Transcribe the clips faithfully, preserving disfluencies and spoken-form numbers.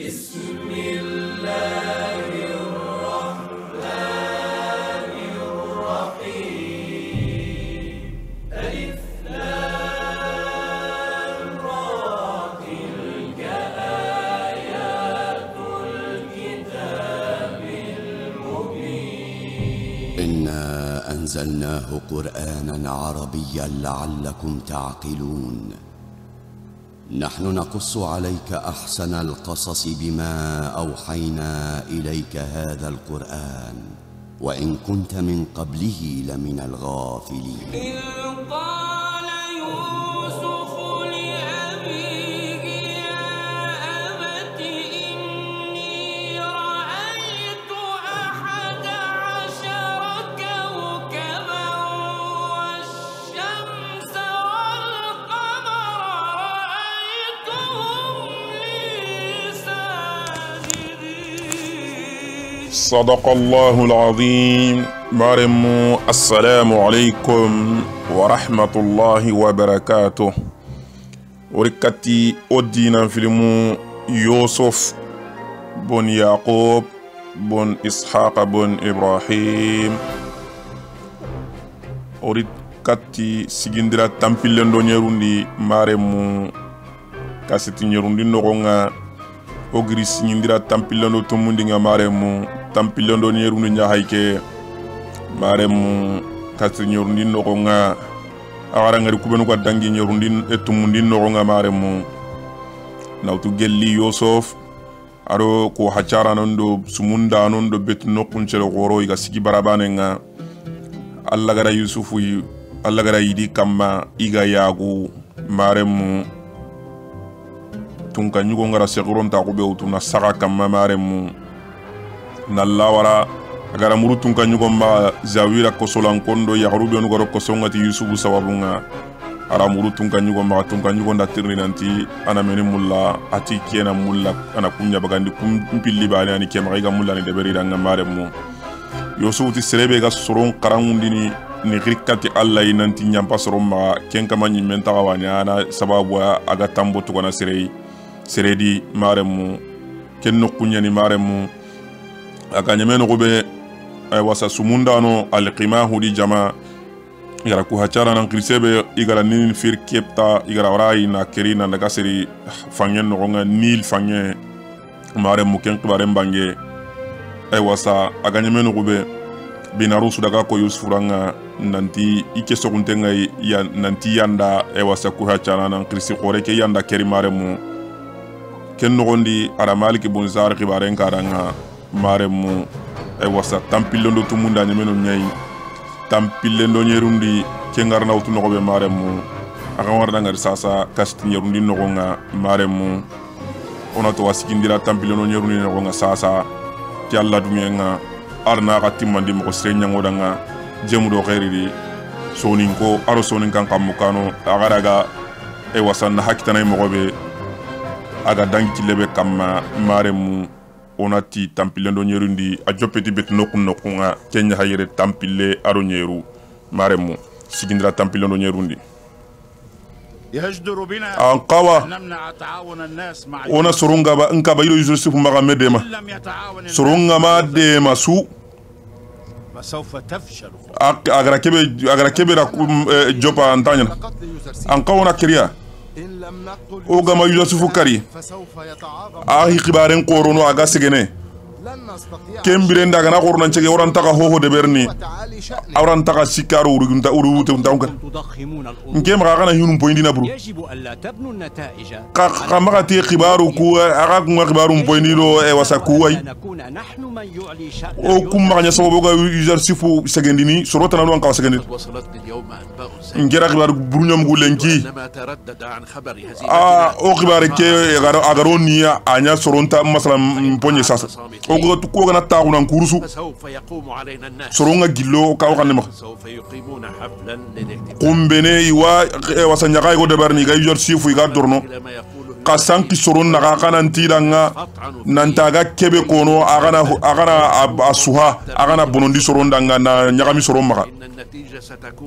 بسم الله الرحمن الرحيم ألف لام را تلك آيات الكتاب المبين إنا أنزلناه قرآنا عربيا لعلكم تعقلون نحن نقص عليك أحسن القصص بما أوحينا إليك هذا القرآن وإن كنت من قبله لمن الغافلين إذ قال يوسف لأبيه يا أبت إني رأيت أحد عشر كوكبا والشمس والقمر صدق الله العظيم. مرمو السلام عليكم ورحمة الله وبركاته. وركتي أدينا فيلم يوسف بن يعقوب بن إسحاق بن إبراهيم. وركتي سجندرا تامبيلن دو نيروندي مرمو كاسيتي نيروندي نوغا ogri signindira tampilando tumundi nga maremu tampilando nyerundi nya haike maremu kati nyerundi noko nga awara ngari kubenu kwa dangi nyerundi etumundi noko nga maremu na utu gelli Yusuf aro ko hachara nondo sumunda nondo bet nokun chelo goro iga sigi barabane nga alla gara Yusufu alla gara yidi kama iga yagu maremu tunka nyugo ngara seguron ta ko be utuna saka kamma maremu na lawara agara muru tunka nyugo ma zawira ko solan kondo ya harubi on goro ko songati yusufu sawabunga ara muru tunka nyugo ma tunka nyugo nda tirni nanti ana meni mulla ati kena mulla ana kunya bagandi kumpilli bani ani kema ga mulla ni deberi danga maremu yusufu ti serebe ga soron karangundini ni rikati alla inanti nyampa soron ma kenka manyi menta wani ana sababu aga tambo to kona serei seredi maremu kenno kunyani maremu akanyemeno gobe wasa sumundano alqimahu di jama igara ku hachara nan krisebe igara nin fir kepta igara warai na kerina daga seri fangen no nga nil fangen maremu ken kibaren bange ay wasa akanyemeno gobe binarusu daga ko yusfuranga nanti ike sokuntenga ya nanti yanda ay wasa ku hachara nan krisi khore ke yanda keri maremu ken nogondi ara maliki bonzar khibaren karanga maremu ay wasa tampilondo tumunda nyemeno nyai tampilendo nyerundi kengarna utu nogobe maremu aga warda ngar sasa kasti nyerundi nogonga maremu ona to wasikindira tampilondo nyerundi nogonga sasa ti alla dumenga arna gatimandi mo srenya ngodanga jemudo khairidi soninko aro sonin kan kamukano agaraga ay wasa na hakitana mogobe aga dangi lebe kama maremu onati tampilendo nyerundi a jopeti bet nokun nokunga kenya hayere tampile aro nyeru maremu sigindra tampilendo nyerundi يهجدر بنا anqawa نمنع تعاون الناس مع ona sorunga ba nkaba ilo Yusuf maga medema لم يتعاون sorunga ma de masu فسوف تفشل agara kebe agara kebe ra jopa antanya anqawa kriya o gama Yusufu kari ahi khibaren qorono aga segene kembire ndaga na qorona cege oran taka hoho de berni awran taka sikaru urunta urute unta nkem ga kana hinum poindina bru ka kama ti khibaru ku aga ku khibaru poindiro e wasa kuwai o kumma nya sobo ga Yusufu segendini sorota na wan ka segendini ngera khibaru brunyam gulenki ah o khibaru ke agaroni anya soronta masalan ponye sasa o go to ko na taxu nan kurusu soronga gillo ka waxane ma kumbene iwa wasanya kay go debarni ga yor sifu ga dorno ka sanki soron na ka kanan tilanga nantaga kebe kono agana agana asuha agana bonondi soron danga na nyagami soron maka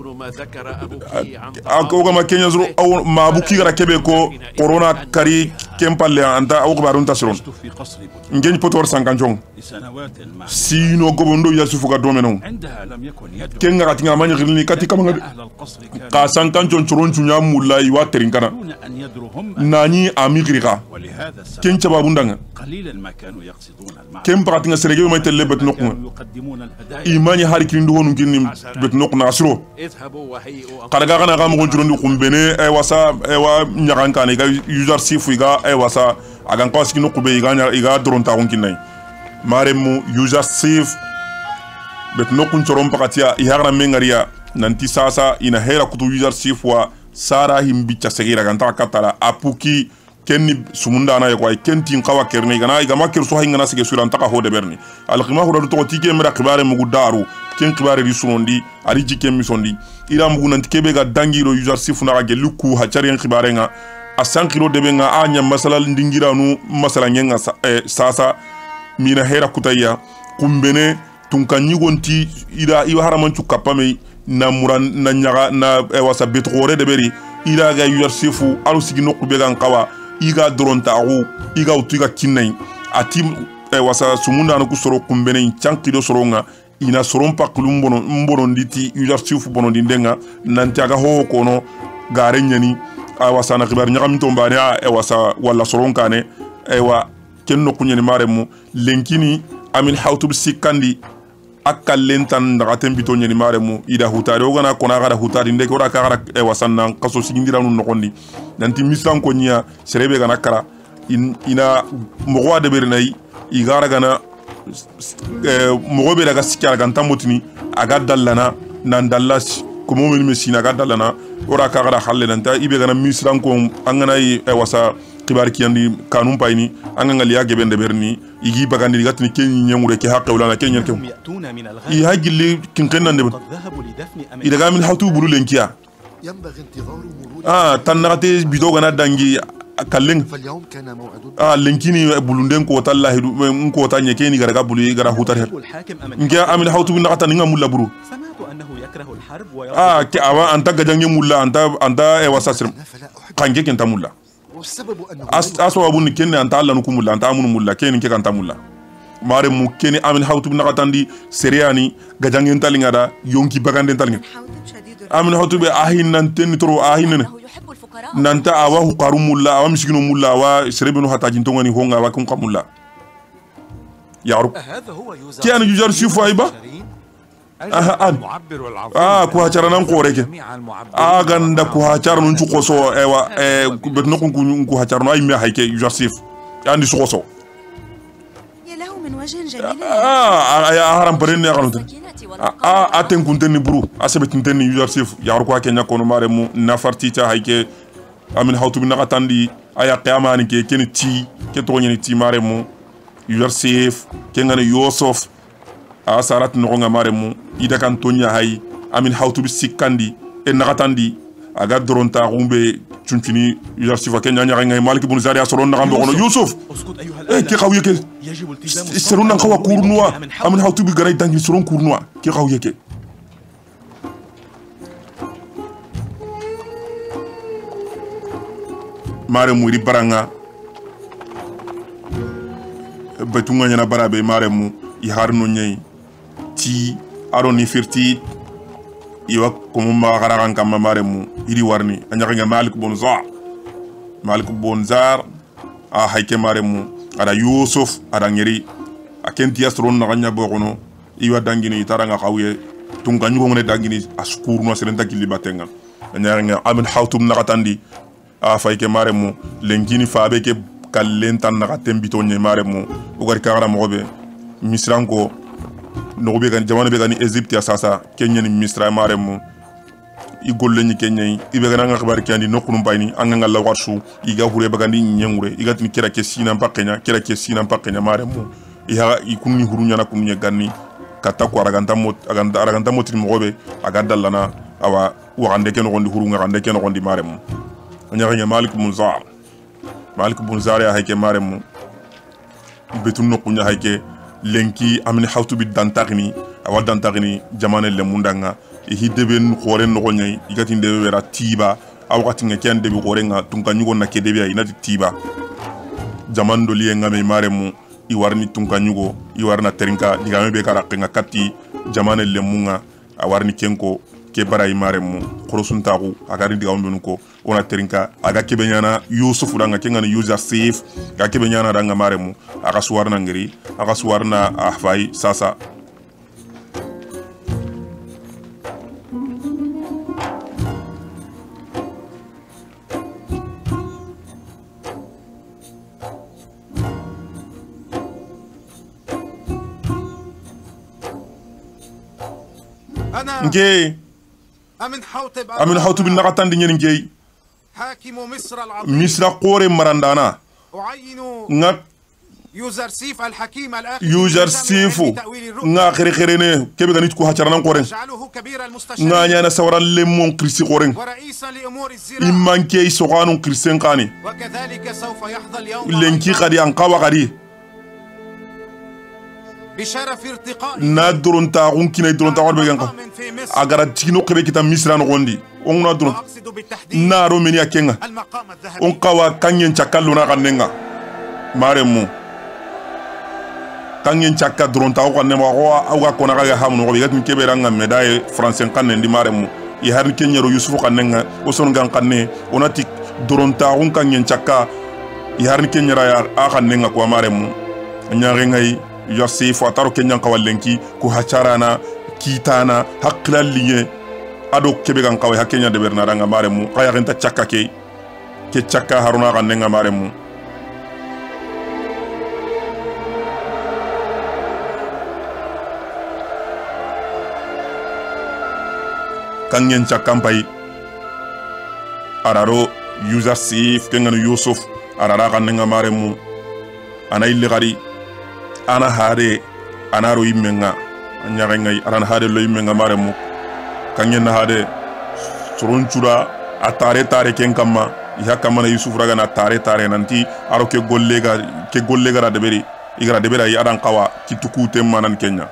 ako ga makenya zro aw mabuki gara kebe ko corona kari kem palle anta o gbarun tasron عشت في قصر بوتين ngeni potor sankanjong لسنوات مع sino gobondo yusufu ga domeno عندها لم يكن يدرك kenga gatinga manya gilni kati kamanga أهل القصر كانوا ka sankanjon churon chunya mulla iwa terinkana يرون أن يدروا هم nani amigriga ولهذا السبب ken chababundanga قليلا ما كانوا يقصدون المعنى kem bagatinga serege mai telle bet nokuma كانوا يقدمون الهدايا imani hari kindo honu kinni bet nokuna asro اذهبوا وهيئوا kadaga kana ga mo churon kumbene e wasa e wa nyagan kana ga user sifu iga e wasa agan kawas kino kube iga nya iga dron ta hon kinai maremu user sif bet nokun choron pakatia i harna mengaria nanti sasa ina hera kutu user sif wa sara himbicha segira ganta katala apuki kenni sumunda na yakwai kentin kawa kerne gana iga makir so hingana sige suran taka hode berni alqima hura to tike mera kibare mugu daru ken kibare ri sunondi ari jike mi sondi ira mugu nanti kebe ga dangiro user sif na ga geluku ha chari kibare nga asan kilo debe nga anya masala ndingira nu masala nyenga eh, sasa mina hera kutaya kumbene tunkanyi gonti ida iwa haramanchu kapame na muran na nyaga na e wasa betrore de beri ida ga yusifu alu sigi nokku be gan kawa iga doronta ru iga utuga kinai ati e wasa sumunda no kusoro kumbene chankido soronga ina sorompa kulumbono mbono nditi yusifu bono dindenga nanti aga ho kono gare nyani a wasa na kibar nyagam tombane e wasa wala soronkane e wa kenno kunyeni maremu lenkini amin hawtub sikandi akal lentan daga tembito nyeni maremu ida hutari ogana kona gara hutari ndeke ora kagara e wasanna kaso sigindira nu nokondi nanti misran ko nya serebe gana kara in, ina mogwa de bernay igara gana e, mogobe daga sikara ganta motini aga dallana nan dallas ko mo men mesina aga dallana ora kagara halle nanta ibe gana misran ko angana e wasa kibar kiyandi kanum payni anga liya gebende berni igi bagandi gatni kenyi nyangure ke haqqe wala kenyi nyerke i hajili kinkenna ndebe ida gamin hawtu buru lenkiya ah tanati bido gana dangi kallen ah lenkini bulunden ko tallahi ko tanye keni gara bulu gara hutar her ngiya amin hawtu bin nakata ninga mulla buru ah ke awa anta gajange mulla anta anta e wasasir kange kenta mulla as aswa bun kenne anta Allah nukum mulla anta amun mulla kenne ke kanta mulla mare mu kenne amin hawtu bin nakatandi seriani gajange talinga da yonki bagande talinga amin hawtu be ahin nan ten tro ahin nanta awa huqaru mulla awa miskinu mulla awa serebinu hatajin tongani honga wa kun qamulla يعرف كان يجار شوفوا أيبا آه آن آه كوها شرنا نقورك آه عند كوها شرنا نشوف قصو إيوا بتنقل كوها شرنا أي مياه هيك يجار شيف يعني شو قصو يا له من وجه جميل آه يا هرم بريني أغلط آه أتن كنتني برو أسبت كنتني يجار شيف يعرف كوها كنا كونو مارمو نفرتي تا هيك أمين هاوتو بينا كتاندي أيا قيامان كي كني تي كتوني تي مارمو Yusuf kengane Yusuf a sarat no nga maremu ida kan tonya hay amin hawtu bi sikandi en nakatandi aga doronta rumbe chuntini Yusuf kenya nya ngay Malik ibn Zari asoron na gambo kono Yusuf e ki xaw yeke seron na xawa kurnuwa amin hawtu bi garay tangi seron kurnuwa ki xaw yeke maremu ri baranga betunga nyana barabe maremu i harno nyai ti aroni firti iwa komo ma garagan kam maremu iri warni anyaka nga Malik ibn Zar Malik ibn Zar a hayke maremu ada Yusuf ada ngeri akenti asron na ganya bokono iwa dangini taranga xawye tunga nyugo ngone dangini askurno serenta killi batenga anyaka nga amin hawtum na katandi a fayke maremu lengini faabe ke kallen tan na tembito nye maremu ugar kagara mogobe misranko nogobe kan jamana be gani Egypte sasa Kenya ni misra maremu igolle ni Kenya ibe gana nga xabar kandi nokunu bayni anga la warsu iga hure bagandi nyengure iga tin kira ke sina pakenya kira ke sina pakenya maremu iha ikunni hurunya na kunni ganni kata ko araganta mot aganda araganta motri mogobe aganda lana awa wande ken gondi hurunga gande ken gondi maremu nya Malik ibn Zar Malik ibn Zar ya hayke maremu betun no kunya hayke lenki amni hawtu bi dantagni awa dantagni jamane le mundanga e hideben xoren no gonyay igati ndewe wera tiba awati nga ken debi xorenga tunka nyugo na ke debi ay nati tiba jaman do liye ngame maremu i warni tunka nyugo i warna terinka digame be kara kenga katti jamane lemunga a warni kenko ke bara i maremu khorosuntaku agari digame ko ona terinka aga kebenyana Yusuf danga kenga ni user safe ga kebenyana danga maremu aga suwarna ngiri aga suwarna ahfai sasa Nge Amin Hawtu bin nakatan di nyeri nge Misra kore marandana nga user sifu nga khere khere ne kebe ganit ko hacaranan koren nga nyana sawaran lemon krisi koren imanke isoganu krisen kani lenki qadi an qawa qadi na doron ta on kina doron ta warbe ganka agara tikino kebe kita misra no gondi on na doron na ro meni akenga on qawa kanyen chakallo na kanenga maremu kanyen chakka doron ta ko ne ma ko awa ko na ga hamno ko be gatin kebe ranga medaille français kanne ndi maremu i har kenyero Yusuf kanenga o son gan kanne onati doron ta on kanyen chakka i har kenyera ya a kanenga ko maremu nyaare ngai Yosef ataro kenyan kawalenki ku hacharana kitana haklaliye ado kebe gan kawai hakenya de bernaranga maremu kaya renta chakka ke ke chakka haruna kanenga maremu kanyen chakka mpai araro Yusuf kenganu Yusuf arara kanenga maremu ana illigari ana hade ana ro yimenga nyaga ngai ana hade lo yimenga maremu kanyen hade surunchura atare tare ken kamma ya kamana Yusuf raga na tare tare nanti aro ke gollega ke gollega ra deberi igara debera yi adan qawa kituku temmanan kenya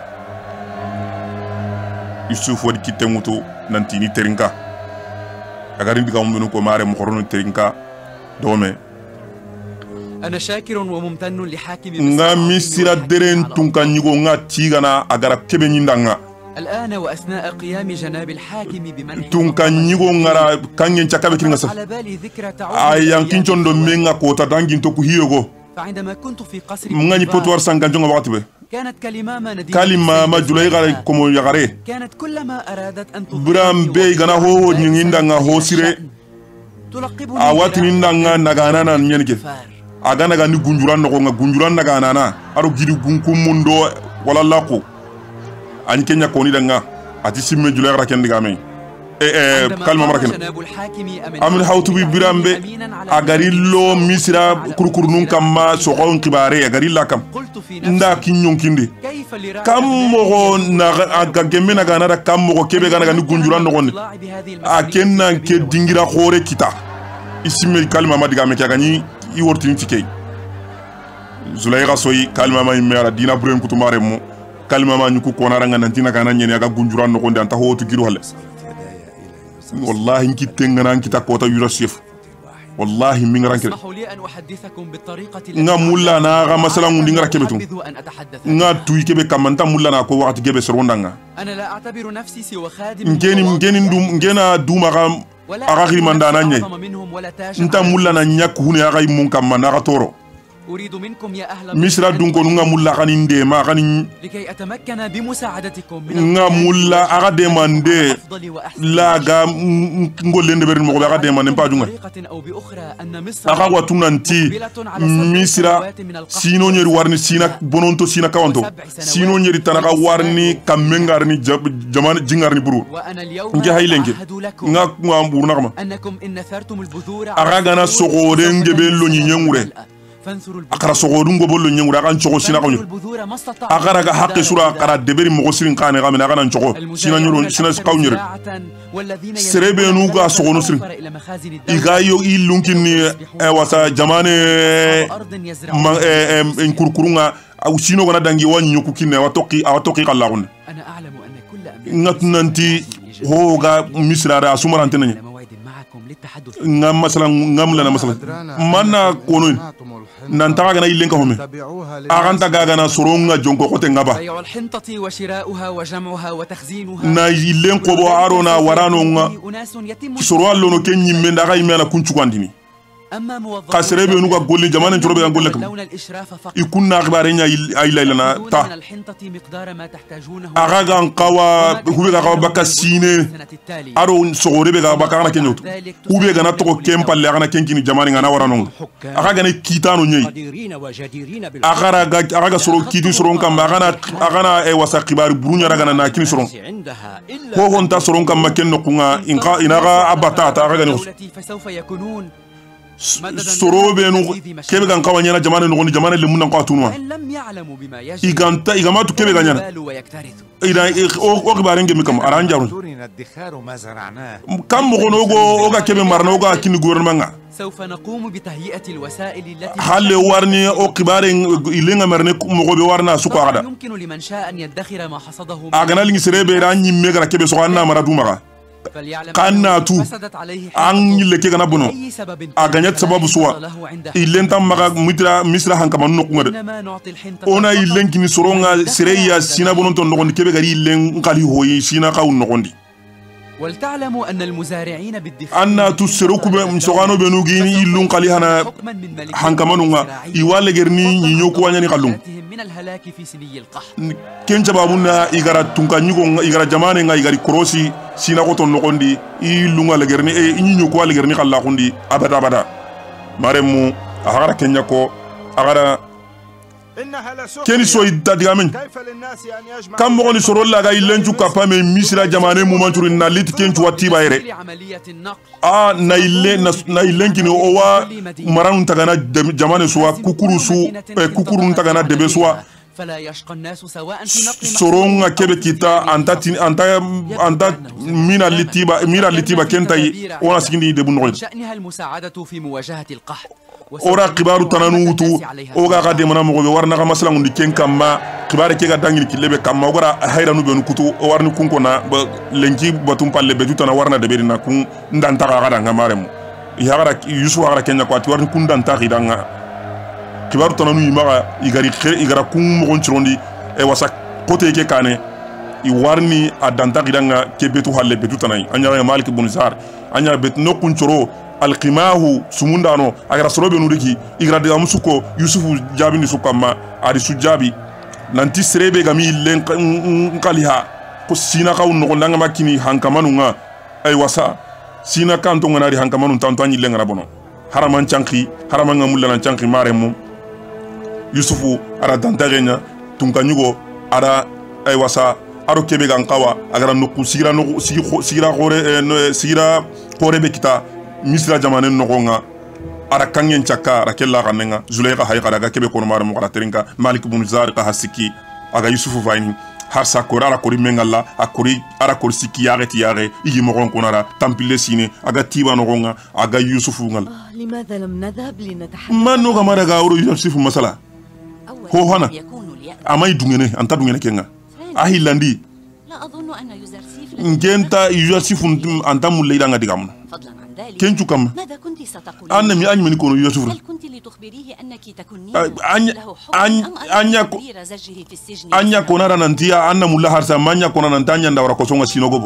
Yusuf wadi kitemuto nanti ni terinka agari ndiga mbunu ko maremu khorono terinka dome أنا شاكر وممتن لحاكم nga misira deren tunka nyigo nga tigana agara kebe nyindanga الآن وأثناء قيام جناب الحاكم بمنح tunka nyigo ngara kanyen chakabe kiringa sa على بالي ذكرى تعود ayan kinchondo menga kota dangin to ku hiyogo فعندما كنت في قصر mngani potwar sanganjonga wakati be كانت كلمة نديمة kalima ma julay gare komo yagare كانت كلما أرادت أن bram be gana ho nyindanga ho sire تلقبني awati nindanga nagana na nyenike agana ga ni gunjuran no nga gunjuran daga nana aro gidi gunkum mundo wala lako ani kenya koni danga ati simme julay ra ken diga me e e kalma maraken amin Hawtu bi birambe agari lo misra kurkur nun kamma so gon kibare agari la kam nda kinyon kindi kam mo na aga gemme na gana kam mo kebe gana ga ni gunjuran no gon a kenna ke dingira khore kita isimme kalma ma diga me ka gani i wortini tikei Zulayga soyi kalma ma imera dina buren kutumare mo kalma ma nyuku konara nga nantina kana nyene aga gunjuran no konde anta hotu giru halle wallahi nkitte ngana nkita kota Yusuf wallahi min ranke nga mulla na ga masala ngundi ngara kebetu nga tuyi kebe kamanta mulla na ko wakati gebe sorondanga أنا لا أعتبر نفسي سوى خادم ngeni ngeni ndum ngena duma ga aga rimanda nanye nta mulla na nyaku hune aga imun kamma na toro أريد منكم يا أهل misra dunko nga mulla kani ndema kani لكي أتمكن بمساعدتكم nga mulla aga demande la ga ngolende berin mo aga demande mpajunga بطريقة أو بأخرى أن مصر aga watunanti misra sino nyeri warni sina bononto sina kawanto sino nyeri tanaka warni kamengarni jamana jingarni buru وأنا اليوم nge haylenge أعهد لكم nga nga burna kama أنكم إن نثرتم البذور aga gana sogore ngebe lo nyinyengure akara sogodu ngo bollo nyengura kan chogo sina ko akara ga haqqi sura akara deberi mo sirin kane ga mina kana chogo sina nyoro sina skaw nyoro serebe nu ga sogono sirin igayo ilunkin ni e wasa jamane ma en kurkurunga aw sino gona dangi wani nyoku kinne wa toqi aw toqi qallagun ngatnanti ho ga misra ra sumarante nanya ngam masalan ngam lana masalan manna kono nanta gana ilen ka home aganta gana soronga jonko kote ngaba بيع الحنطة وشراؤها وجمعها وتخزينها na ilen ko bo arona warano nga أناس يتم soro allo no kenyi menda ga imena kunchu kwandini أما موظفون kasrebe nuga golli jamane njorobe ga golle kam يتولون الإشراف فقط ikunna akhbare nya ayla ilana يأخذون ta من الحنطة مقدار ما تحتاجونه agaga nkawa hube ga ga baka sine السنة التالية aro sogorebe ga baka kana kenyoto ube ga na to kempalle ga na kenkini jamane ngana warano agaga ne kitano nyei قديرين وجديرين بالحق agara ga agaga soro kiti soro kam agana agana e wasa khibari burunya daga na kini soro عندها إلا ho honta soro kam makenno kunga inka inaga abata ta agaga ne الدولة فسوف يكونون soro be no kebe ga nkawa nyana jamane no jamane le munna ko tunwa إن لم يعلموا بما يجب iganta igamatu kebe ga nyana يبالوا ويكترثوا ida o khibare ngemi kam aranjaru دورنا الدخار ما زرعناه kam mo gono go oga kebe marna oga kini gouvernement nga سوف نقوم بتهيئة الوسائل التي halle warni o khibare ilenga marne mo gobe warna su ko طبعاً agada يمكن لمن شاء أن يدخر ما حصده من agana lingi serebe ranyi megara kebe so anna mara dumaga فليعلم قنا أنه تو. فسدت عليه an حياته yille ke gana bono لأي سبب aganyat sababu فلا suwa حفاظ له عندها. ilenta maga mitra misra hankama no kunga de إنما نعطي الحنطة ona فقط illen kini soronga sereya sina bonon ton nogondi kebe gari illen ngali hoyi sina kaw nogondi ولتعلموا أن المزارعين بالدفاع anna tu sero kube msogano be no gini illun kali hana حكما من ملك hankama no nga iwale gerni nyinyo ko wanyani kallum من الهلاك في سني القحط kenca babuna igara tunka nyugo igara jamane nga igari korosi sina ko ton nogondi illunga le gerni e nyinyo ko wale gerni kala kundi abada abada maremu agara kenya ko agara keni so idadigamen كيف للناس أن يجمع kam mo ni soro la ga ilenju kapame misira jamane mu manturi na lit kenju wati bayre لعملية النقل a na ile na ilenki ni owa maran tagana jamane suwa kukuru su kukuru tagana debe suwa فلا يشقى الناس سواء في نقل soronga kebe kita anta anta anta mina litiba mira litiba kentai ona sigindi debu no شأنها المساعدة في مواجهة القحط ora kibaru tananu wutu oga ga de mana mo be warna ga masala ngundi ken kamma kibare ke ga dangini kilebe kamma ogara hayra nu be nu kutu o warni kunko na lenki batum palle be tutana warna de berina kun ndanta ga ga nga maremu ya gara yusu gara kenya ko ati warni kun ndanta ga danga kibaru tananu yimaga igari khere igara kun mo gonchirondi e wasa kote ke kane i warni adanta ga danga ke betu halle be tutana anya malik ibn zar anya bet no kunchoro alqimahu sumundano agara sorobe nudiki igra de amusuko yusufu jabi ni sukama ari sujabi nanti serebe gami len nkaliha ko sina ka unno ndanga makini hankamanu nga ay wasa sina kanto ngana ri hankamanu tanto anyi lenga bono haraman chanki haraman ngamulla nan chanki maremu yusufu ara dantagenya tunkanyugo ara ay wasa aro kebe gankawa agara nokku sigira no sigira gore sigira kore be kita misra jamane nogonga ara kangen chaka ara kella kanenga zulayqa hay qara kebe kono mar mo terinka malik ibn zar ka hasiki aga yusufu vaini har sa kora ara kori mengalla akori ara kori siki yageti yare igi mo gon konara tampile sine aga tiba nogonga aga yusufu ngal لماذا لم نذهب لنتحدث man no gamara ga uru yusufu masala ho hana amay dungene anta dungene kenga ahilandi لا أظن أن يوزرسيف ngenta yusufu anta mulle nga digamun فضلا عن ذلك kenchu kam ماذا كنت ستقولين anna mi anyi meni kono yusufu هل كنت لتخبريه أنك تكونين أن- له أن- حكم أم أن أن يكو- تدبير زجه في السجن anya konara nantia anna mulla harsa manya kona nantanya ndawra kosonga sinogobo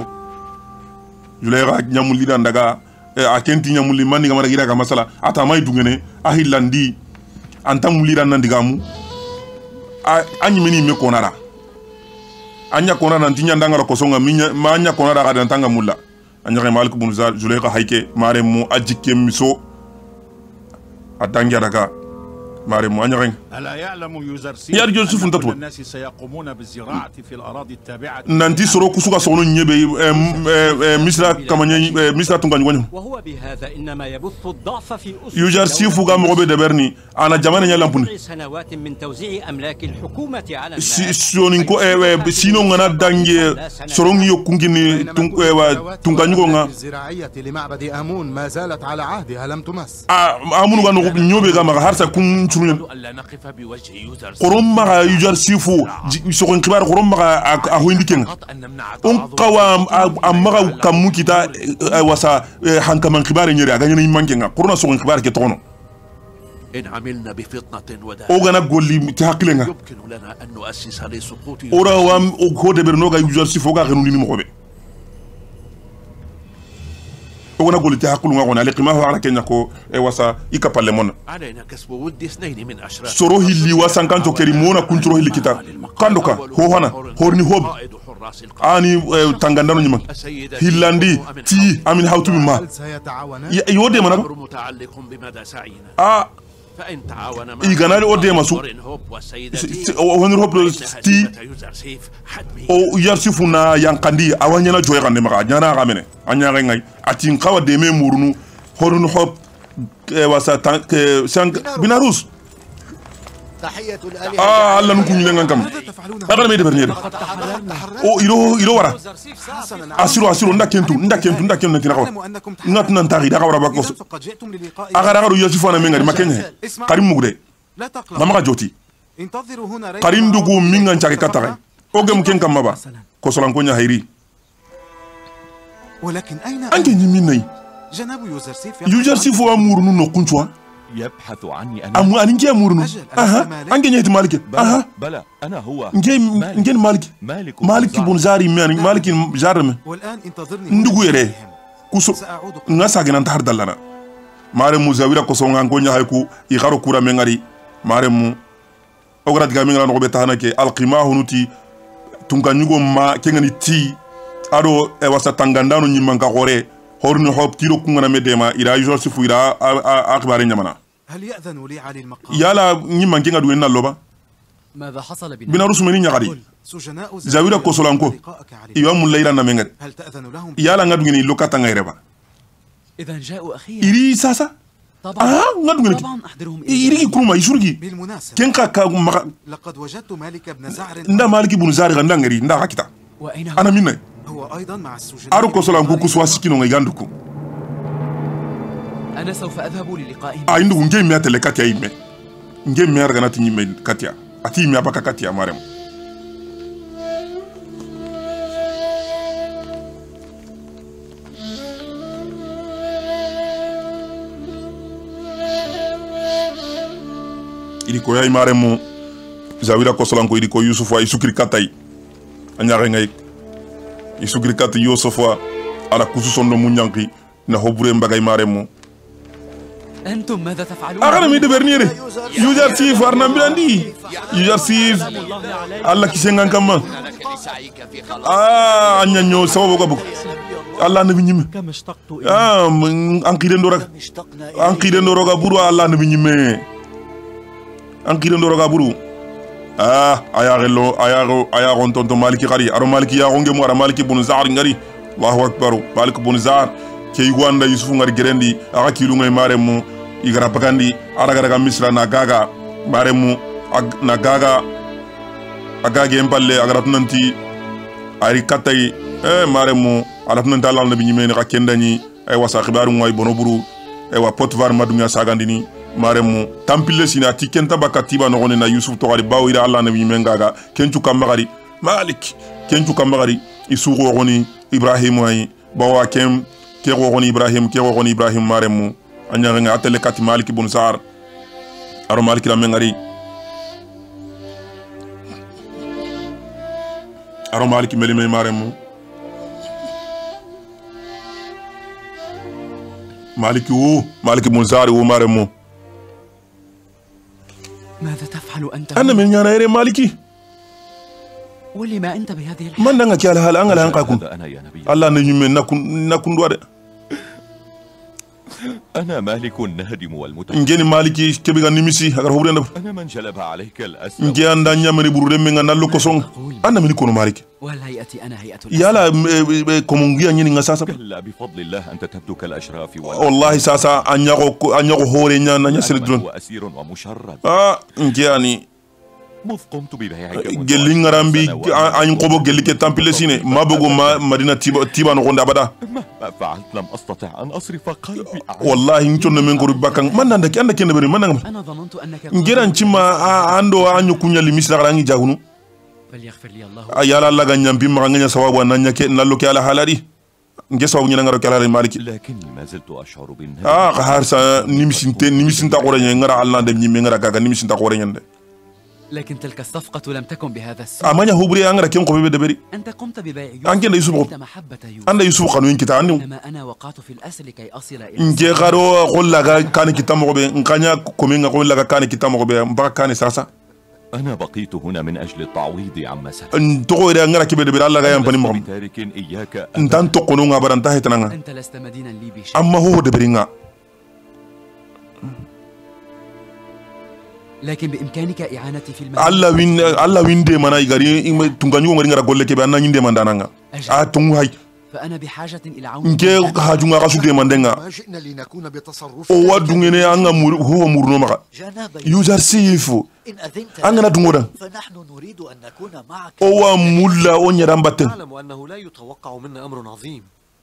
julega nyamulli dan daga a kenti nyamulli mani gamara gira ka masala ata may dungene ahillandi anta mulli dan nandigamu anyi meni me konara anya konara nantinya ndangara kosonga minya manya konara ga dan tanga mulla anya ga malik ibn zar julega hayke mare mu ajikke miso adangia daga mare mu anya ألا يعلم يوزرسيف يا رجل شوف أن أنت كل تقول. الناس سيقومون بالزراعة في الأراضي التابعة nanti soro kusuka sono nyebe misra kamanya misra tunga nywanyo وهو بهذا إنما يبث الضعف في أسس yujar sifu ga mo be deberni ana jamana nya lampuni سبع سنوات من توزيع أملاك الحكومة على si الناس sionin ko sino ngana dange soron yo kungini tunga nyugo nga الزراعية لمعبد آمون ما زالت على عهدها لم تمس amunu ga no nyobe ga ma harsa kun churun ألا نقف بوجه يوزرسيف qorom ma yujar sifu soron kibar qorom ma a hoyndi kenga فقط أن نمنع on تعاظم qawa amaga kamu kita wasa hankaman kibar nyere aga nyini mangenga korona soron kibar ke tono إن عملنا بفطنة وداع أوغانا غولي تحقلنا يمكن لنا أن نؤسس لسقوط أورا وام أوكود برنوغا يوزرسي فوغا غنوني مخوبي أوغانا غولي تحقلنا غونا لقما هو على كينيكو إيواسا إيكا بالمون علينا كسب ود اثنين من أشراف سروهي اللي واسان كانتو كريمونا كنتروهي اللي كتا كاندوكا هو هنا هورني هوب ani tangandano nyima hillandi ti amin hawtu ma yode mana ah iganali ode masu wonir hop ti o yarsifu na yankandi awanyana joy gande maka nyana gamene anyare ngai atin kawa de me murunu horun hop wasa tank sank binarus ah alla nkunyi lengan kam agala me de bernere o iro iro wara asiro asiro ndakentu ndakentu ndakentu nakina ko ngat nan tari da wara bakko agara garu yosifu na mengari makenye karim mugde mama joti karim dugu mingan chake katare ogem ken kam maba ko solan ko nya hayri ولكن أين أنت يميني جناب يوزرسيف يوزرسيف وامورنو نقنشوا يبحث عني أنا أمو أنا نجي أمورنو أها أنجي نيت مالك أها بلى أنا هو نجي نجي مالك مالك مالك بن زاري مين مالك جارم والآن انتظرني ندقو يري كوسو ناسا جنا نتحر دلنا مارم مزاويرا كوسو نغانكونيا هايكو يخارو كورا مينغاري مارم أوغرات غامينغرا نغوبي تهاناكي القيمة هنوتي تنغانيغو ما كيغاني تي ado e wasa tangandano nyimanga gore horni hop tiro kungana medema ira Joseph ira akbare nyamana هل يأذن لي علي المقام yala nyimange ngadu enna loba ماذا حصل بنا bina rusumeni nyagadi zawira kosolanko iwa mulayra na mengat هل تأذن لهم yala ngadu ngini lokata ngaireba إذا جاءوا أخيرا iri sasa طبعا ah ngadu ngini طبعا أحضرهم iri kuruma isurgi بالمناسبة kenka ka maka لقد وجدت مالك بن زعر nda maliki bun zari ganda ngari nda hakita وأين ana minna هو أيضا مع السجناء aro kosolanko kuswa sikino ngiganduko أنا سوف أذهب للقائهم a indu nge mi atele katia ime nge mi arga nati nyime katia ati mi abaka katia marem ili ko yai maremu zawira kosolanko ili ko yusufu ay sukri katai anyare ngai isukri kati yusufu ala kususondo munyanki na hobure mbagay maremu أنتم ماذا تفعلون؟ أغنى ميد برنيري يوجر سيف أرنام بلاندي يوجر سيف الله كيسنغان كما آه أنيا نيو سوا بوكا بوك الله نبي نيم آه أنكيدن دورك أنكيدن دورك برو الله نبي نيم أنكيدن دورك برو آه أيا غلو أيا غو أيا غون تونتو مالكي غاري أرو مالكي يا غونجي مو أرو مالكي بن زعر غاري الله أكبر مالك بن زعر كي يغواندا يوسف غاري جرندي أغا كيلو غاي مارمو igara pagandi aragaraga misra na gaga maremu na gaga agage empalle agara tunanti ari katay eh maremu ala tunanta Allah nabi nyimene ka kendani ay wasa khibaru ngoy bonoburu ay wa potvar madunya sagandini maremu tampille sina tikenta bakatiba no na Yusuf to gari bawira Allah nabi nyimen gaga kencu kamagari malik kencu kamagari isugo goni Ibrahim ay bawa kem ke goni Ibrahim ke goni Ibrahim maremu anya nga atele kati maliki bun sar aro maliki la mengari aro maliki meli me maremu maliki wo maliki bun sar wo maremu ماذا تفعل أنت؟ أنا من يانا يري مالكي ولما أنت بهذه الحال؟ من نغا كيال حال أنغا لانقاكم الله نجمي نكون نكون دوار أنا مالك النهدم والمتعب نجيني مالكي كبيغا نمسي أغر هورين أنا من جلب عليك الأسر نجي أندا نيامني برودم من نالو كسون أنا من يكون مالك والهيئة أنا هيئة يالا كومونغيا نيني نغا ساسا كلا بفضل الله أنت تبدو كالأشراف والله ساسا أنياغو أنياغو هوري نيان نيان سندرون وأسير ومشرد آه نجياني مذ قمت ببيعك gelli ngarambi an qobo gelli ke tampile sine mabogo ma madina tiba tiba no gonda bada ما فعلت لم أستطع أن أصرف قلبي والله نتون men ko bakkan man nanda ki anda ken bari man ngam أنا ظننت أنك ngeran cima ando anyu kunya li misra rangi jagunu فليغفر لي الله ayala Allah ganyam bi ma nganya sawabu nan nyake nallo ke ala halari ngesa wu nyanga ro kala maliki لكني ما زلت أشعر بالندم ah harsa nimisinte nimisinta qorenya ngara Allah dem nyime ngara gaga nimisinta qorenya de لكن تلك الصفقة لم تكن بهذا السوء. amanya hubri angara ken ko be deberi أنت قمت ببيع anke da yusuf يوسف محبة يوسف. anda yusuf khanu yin kita anu إنما أنا وقعت في الأسر لكي أصل إلى nge garo golla ga kan kitamo be nkanya ko menga ko laga kan kitamo be mbaka kan sasa أنا بقيت هنا من أجل التعويض عما سلف ntogo ida ngara kibe deberi Allah ga yam pani mo بتارك إياك ntan to kono nga baranta hetananga أنت لست مدينا لي بشيء. amma ho deberi nga لكن بإمكانك إعانتي في المال. Allah win Allah winde mana igari tunganyu ngari ngara golle kebe anna nyinde mandananga a tungu hay فأنا بحاجة إلى عون. nke hajunga ga sude mandenga ما جئنا لنكون بتصرف o wadungene anga mur ho murno maka user sifu إن أذنت angana dungoda فنحن نريد أن نكون معك. o wa mulla o nyara mbatten نعلم أنه لا يتوقع منا أمر عظيم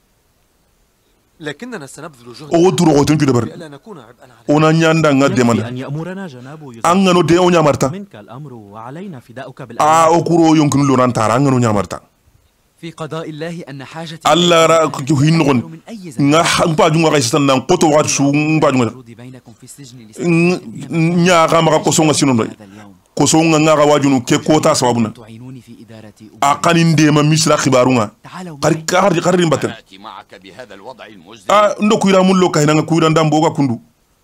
لكننا سنبذل جهدا o duro ko tunju debar لئلا نكون عبئا عليه. ona nyanda nga demanda أن يأمرنا جناب يوسف angano de o nyamarta منك الأمر وعلينا فداؤك a بالأمر. o kuro yonkinu lo nan tara angano nyamarta في قضاء الله أن حاجتي Allah ra ko hinnon من أي زمان. nga mpa junga ga sitan nan koto wa su mpa junga الوجود بينكم في السجن لسنة nya ga maka ko songa sinon doy هذا اليوم. ko songa nga ga wajunu ke kota sababuna تعينوني في إدارة a kanin de ma misra khibarunga تعالوا qari qari qari mbatten نأتي معك بهذا الوضع المزري a ndo kuira mullo kahina nga kuira ndambo ga kundu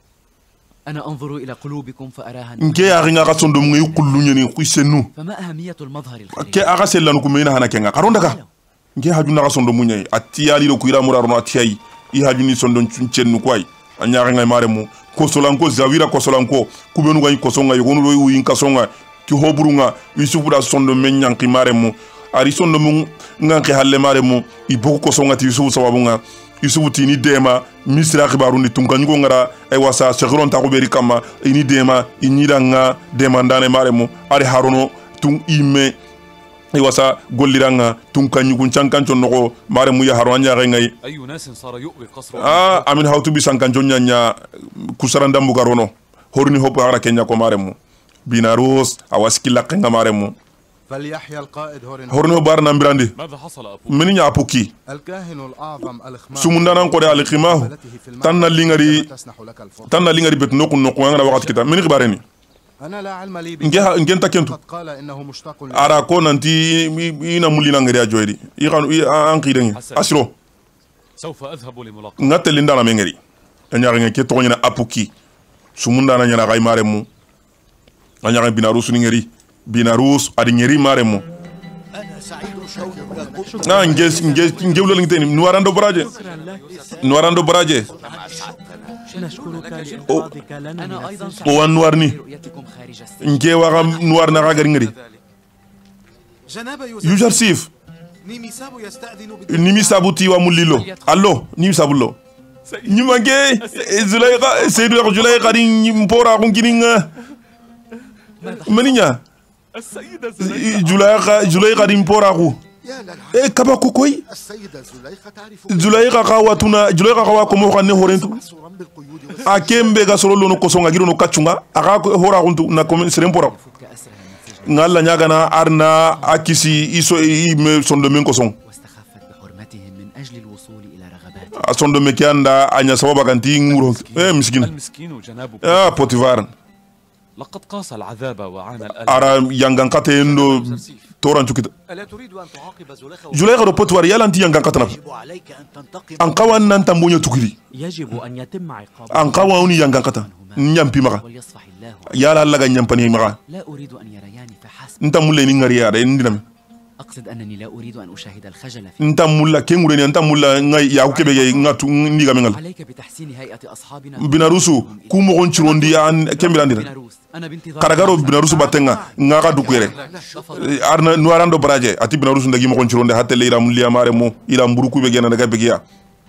أنا أنظر إلى قلوبكم فأراها nke ya ringa ga sondo mu yikullu nyeni ku senu فما أهمية المظهر الخارجي؟ ke aga sellanu ku meina hana kenga karonda ka nke hajuna ga sondo mu nyai atiyali ro kuira muraro atiyai i hajuni sondo cennu kwai anya ga ngai mare mu ko solanko zawira ko solanko ku benu ga ko songa yogonu ro yin ka songa ki hoburunga yusufu da sondo men nyanki mare mu ari sondo mu nganke halle mare mu i boku ko songa ti yusufu sawabunga yusufu tini dema misra khibaru ni tunkango ngara ay wasa shagron ta ko beri kama ini dema inyida nga demandane mare mu ari harono tun ime ay wasa golliranga tunkanyu kun chankancho noko mare mu ya haronya ngai أي ناس صار يؤوي قصر ah amin hawtu bi sankancho nyanya kusaranda mugarono horni hopo ara kenya ko mare mu binaros awaskila kenga mare mu فليحيى القائد هورن horno bar na mbirandi ماذا حصل أبو mini nya apuki الكاهن الأعظم الخمام sumundana ko de alqimahu tanna lingari تسنح لك الفرصة. tanna lingari bet nokku nokku ngana wakati kita mini khibareni أنا لا علم لي nge ha- nge takentu قد قال إنه مشتاق لي. ara ko nanti i- ina mulina ngari ajoydi i kan i an qideng asiro سوف أذهب لملاقاة ngate lindana mengeri anya nge ke to nyina apuki sumundana nyana gay maremu anya nge binarus ni ngeri binarus adi ngeri maremu أنا سعيد شوقك na nge nge nge wulol ngiteni nuarando baraje nuarando baraje نشكرك لإنقاذك لنا من أنا أيضا السجن. o wan nuarni برؤيتكم خارج السجن. nge waga nuar na gari ngeri جناب user sif نيمي سابو يستأذن nimi sabuti wa mulilo allo nimi sabulo nyimage zulaika seydou zulaika di mpora ko ngininga maninya السيدة zulaika zulaika di mpora ko يا للعجب e kaba ko koy السيدة زليخة تعرف zulaika ka watuna zulaika ka wa ko mo xane horentu محصورا بالقيود والسجن. akembe ga solo lono ko songa girono kachunga aka ko hora kuntu na ko serem pora فك أسرها من السجن ngalla nyagana arna akisi iso i me sondo men ko song واستخفت بحرمتهم من أجل الوصول إلى رغباتهم. sondo me kianda anya sababa kanti nguro e miskin المسكين جناب ah potivar لقد قاس العذاب وعانى الألم. ara yangan kate ndo toran chukita ألا تريد أن تعاقب زليخة zulaika do potivar yalanti yangan katana يجب عليك أن تنتقم an kawan nan tambonya tukiri يجب أن يتم عقاب an kawan uni yangan kata nyampi maka وليصفح الله. yala Allah ga nyampani maka لا أريد أن يرياني فحسب. ntamulle ni ngari ya de ndinam أقصد أنني لا أريد أن أشاهد الخجل في. ntamulla kengure ni ntamulla ngai ya ukebe ge ngatu ndiga mengal عليك بتحسين هيئة أصحابنا. binarusu kumo gon chirondi an kembirandira بيلاروس. أنا بانتظار. karagaro binarusu batenga ngaka dukere arna nuarando baraje ati binarusu ndagi mo gon chironde hatte le iram liya mare mo ila mburuku be gena daga begiya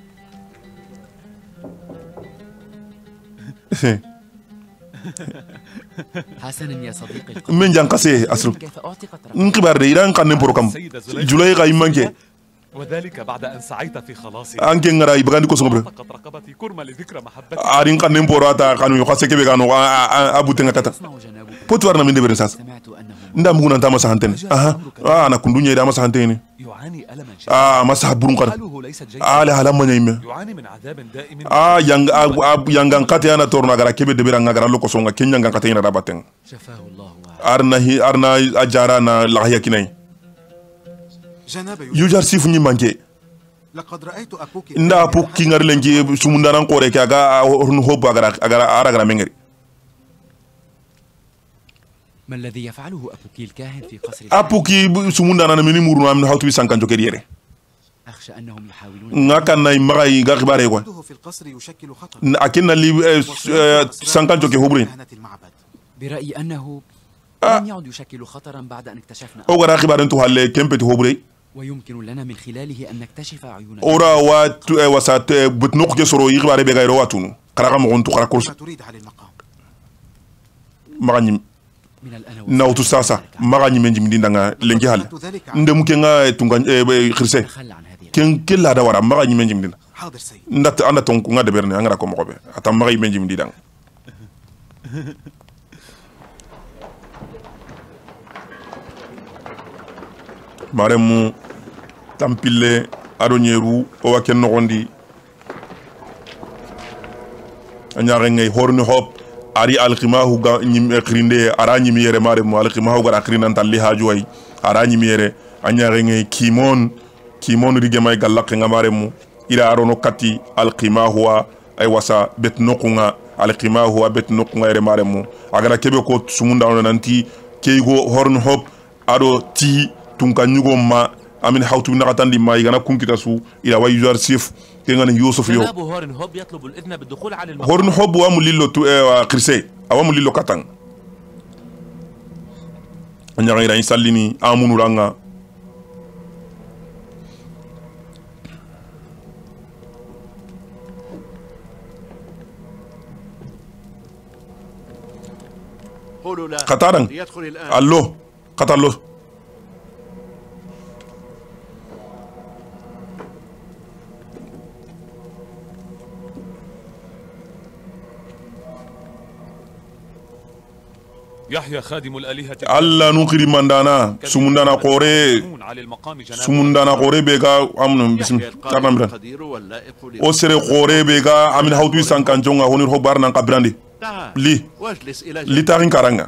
حسنا يا صديقي القلب. men jankase asru كيف أعتقت رغبتك؟ nkibar de iran kanen program julay ga imanke وذلك بعد أن سعيت في خلاصي. anke ngara ibagandi ko songobre لقد رقبتي كرمة لذكرى محبتي. arin kanen porata kanu yo khase kebe gano abutenga kata اسمعوا جنابكم. potwar na minde beren sas سمعت أنه nda muguna ntama sahantene aha ah na kundunya ida masahantene يعاني ألما شديدا. ah masa burun kar حاله ليست جيدة. ala hala manya imme يعاني من عذاب دائم. ah yang yang kate yana torna gara kebe de biranga gara loko songa kenya nga kate yana rabaten شفاه الله. arna hi arna ajara na lahya kinai جناب yujar sifu ni manke لقد رأيت أبوك nda apu kingar lengi sumundaran kore ka ga hornu hob agara agara ara gara mengeri ما الذي يفعله أبوك الكاهن في قصر apu ki sumundana na mini muru na min hawtu sankan jokeri yere أخشى أنهم يحاولون ngaka nay magai ga khibare ko وجوده في القصر يشكل خطر akinna li sankan joke hobrin كهنة المعبد برأيي أنه لم يعد يشكل خطرا بعد أن اكتشفنا o gara khibare to halle kempeti hobre ويمكن لنا من خلاله أن نكتشف عيون ora wa wasat butnok ke soro khibare be gairo watunu karaga mo gontu kara kursi ما تريد على المقام maganyim من الأنا nawtu sasa maganyim menjim dindanga lengi hal ndemu ke nga tunga khirse تخلى عن هذه ken kella da wara maganyim menjim dinda حاضر سيد ndat anda ton nga de berne ngara ko mo be atam magay menjim dindang maremu tampille ado nyeru o waken nogondi anyare ngay horni hop ari alqimahu ga nyim krinde ara nyim yere maremu alqimahu ga krinan talli hajuway ara nyim yere anyare ngay kimon kimon rige may galak nga maremu ila arono kati alqimahu ay wasa bet nokunga alqimahu bet nokunga yere maremu agara kebe ko sumunda on nanti keigo horni hop ado ti tunka nyugo ma amin hawtu naqatan di ma igana kunkita su ila way user sif kengana yusuf yo جناب هورن هوب يطلب الإذن بالدخول على المقام. horn hob wa mulillo tu e kirse awa mulillo katang anya ngira insallini amunu ranga قولوا لا kataran ليدخل الآن. allo katallo يحيى خادم الآلهة. alla nukiri mandana sumundana qore على المقام جناب. sumundana qore bega amnu bism tarnamran القدير واللائق لي. o sere qore bega amin hawtu sankan jonga honir hobar nan qabrandi تعال li واجلس إلى li tarin karanga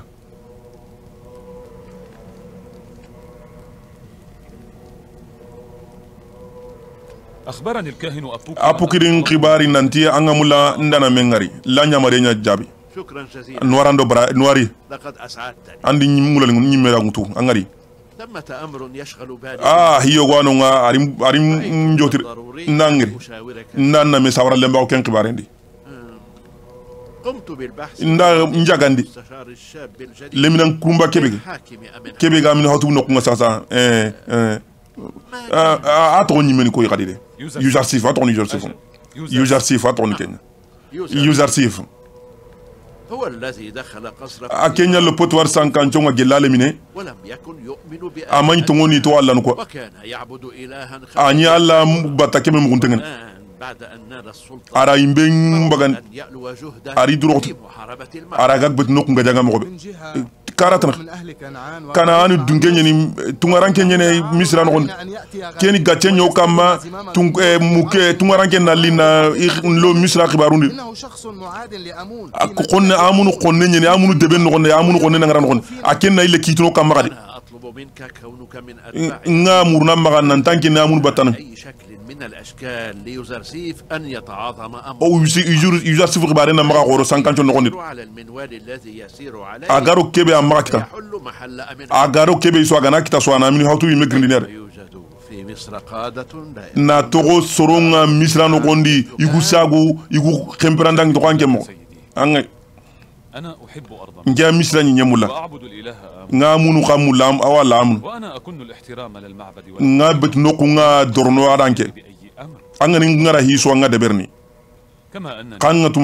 أخبرني الكاهن أبوك apukirin kibari nanti anga mula ndana mengari la nyamare nya jabi شكرا جزيلا. nuarando bra nuari لقد أسعدتني. andi mula nyimera ngutu angari ثمة أمر يشغل بالي. ah hiyo gwano nga arim arim njotir nangri أشاورك. ndanna me sawara lemba ko ken kibarendi قمت بالبحث. nda njagandi مستشار الشاب الجديد. leminan kumba kebege حاكم أمنة. kebega min hatu nokunga sasa eh eh ah ato nyimeni ko yakadide user sif ato user sif user sif ato ni kenya user sif هو الذي دخل قصر akenya le potwar sankan jonga gelale mine ولم يكن يؤمن بآلهة. amany tongoni to alla nuko وكان يعبد إلها anyi alla batake me muguntengen الآن بعد أن نال السلطة ara imbe mbagan أن يألو جهده ari durot في محاربة المال. ara gak bet nokunga jaga mo be karatana من أهل كنعان kana anu dungenye ni tungaranke nyene misra no keni gatchenyo kama tung muke tungaranke na lina lo misra khibarundi إنه شخص معاد لأمون akone amunu konne nyene amunu deben no konne amunu konne ngara no konne akenna ile kitino kama gadi أنا أطلب منك كونك من أتباع nga murna maga nan tanki na amunu batana أي شكل من الأشكال ليزرسيف أن يتعاظم أمره. o yusi yujur yujur sifu khibare na maga goro sankancho no konne على المنوال الذي يسير عليه. agaro kebe amaga kita يحل محل أمن. agaro kebe so agana kita so ana mini hawtu yime grindiner يوجد في مصر قادة لا na togo soronga misra no kondi igu sagu igu kemprandang to kanke mo anga أنا أحب أرضا nja misra nyi nyemulla وأعبد الإله آمن. nga munu khamulam awala amnu وأنا أكن الاحترام للمعبد nga bet noku nga dorno adanke بأي أمر. anga ni ngara hiso nga deberni كما أنني kan nga tumo be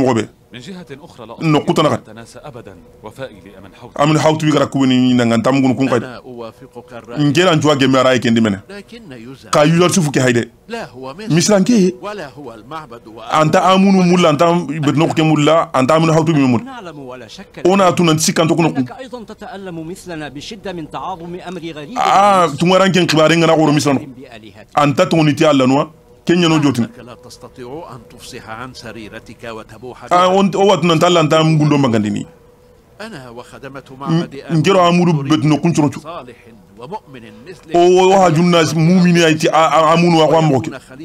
من جهة أخرى لا نقطة نغت أتناسى أبدا وفائي لأمن حوت أمن حوت بيقرأ كوني نعتام كون كون قيد أنا أوافقك الرأي نجيل أنجوا جميع رأيك عندي منه لكن يوزر كا يوزر شوفك هيدا لا هو مصر مثلا كي ولا هو المعبد أنت آمون مولا أنت بدنوك كمولا أنت آمون حوت بيمول نعلم ولا شك أنا تنسي كان تكون أنك أيضا تتألم مثلنا بشدة من تعاظم أمر غريب آه تمران كن كبارين أنا غورو مثلا أنت تونيتي على نوا كن ينو جوتين لا تستطيع أن تفصح عن سريرتك وتبوح بها آه أنت أوت ننتال أنت مغندو مغنديني أنا وخدمة معبد نجرو أمور بدنو كنترو صالح ومؤمن مثل أو وهجونا مؤمنين أيتي أمون وأقوام موك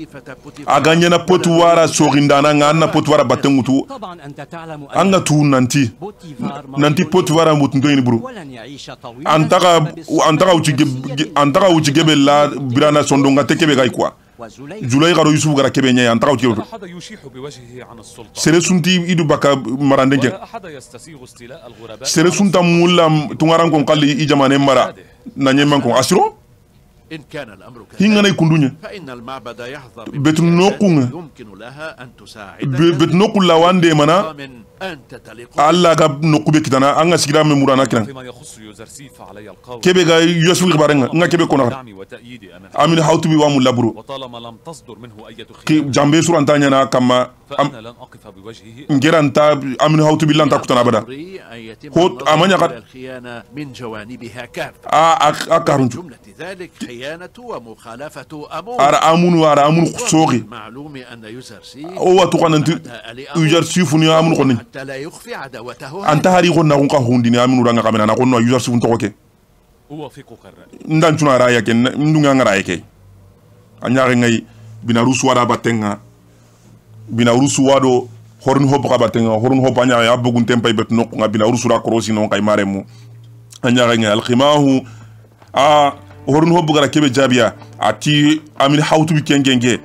أغانينا بوتوارا سوغندانا غانا بوتوارا باتنغوتو طبعا أنت تعلم أنغا تو نانتي نانتي بوتوارا موتندوين برو ولن يعيش طويلا أنتغا أنتغا وجيب أنتغا وجيب لا برانا سوندونغا تكبي غايكوا جولاي غارو يوسف غرا كبي نيا أنتغا وجيب أحد يشيح بوجهه عن السلطة سيرسونتي إدو باكا مراندنجي ولا أحد يستسيغ استيلاء الغرباء سيرسونتا مولا تونغاران كون قالي إجماني مرا نانيمان كون أسيرو إن كان الأمر هينغانا يكوندونيا فإن المعبد يحظى بتنوكون يمكن لها أن تساعد بتنوكون لوان دي منا أن تتلق الله غاب نوكوبي كتانا أنغا سيغرا ممورانا كنا فيما يخص يوزرسيف علي القول كيبي غا يوسف غبارنغا نغا كيبي كونا امين حاوتو بي وامو لابرو وطالما لم تصدر منه أي كي جامبي سور انتا نانا كما فأنا لن أقف بوجهه نجير انتا امين حاوتو بي لانتا كتنا بدا هوت امانيا قد الخيانة من جوانبها كافة ا اكارونجو جملة ذلك خيانة ومخالفة أمور ارا امون ارا امون سوغي معلوم أن يوزرسيف او تو كان يوزرسيف ني امون كوني حتى لا يخفي عداوته انت هاري غنا كون كهونديني امين رانغا كامنا نا كونو يوزرسيف نتوكي أوافقك الرأي ndan tuna raya ken ndunga ngara yake anyare ngai bina rusu wada batenga bina rusu wado horn hop ka batenga horn hop anya ya bugun tempa bet nok nga bina rusu ra krosi non kay maremu anyare ngai alqimahu a horn hop gara kebe jabia ati amin hawtu bi kengenge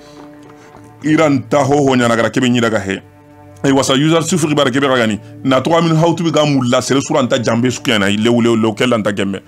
iran ta ho ho nyana gara kebe nyidaga he ay wasa user sufri bara kebe gani na to amin hawtu bi gamulla sere suranta jambe sukena lew lew lew kelanta gemme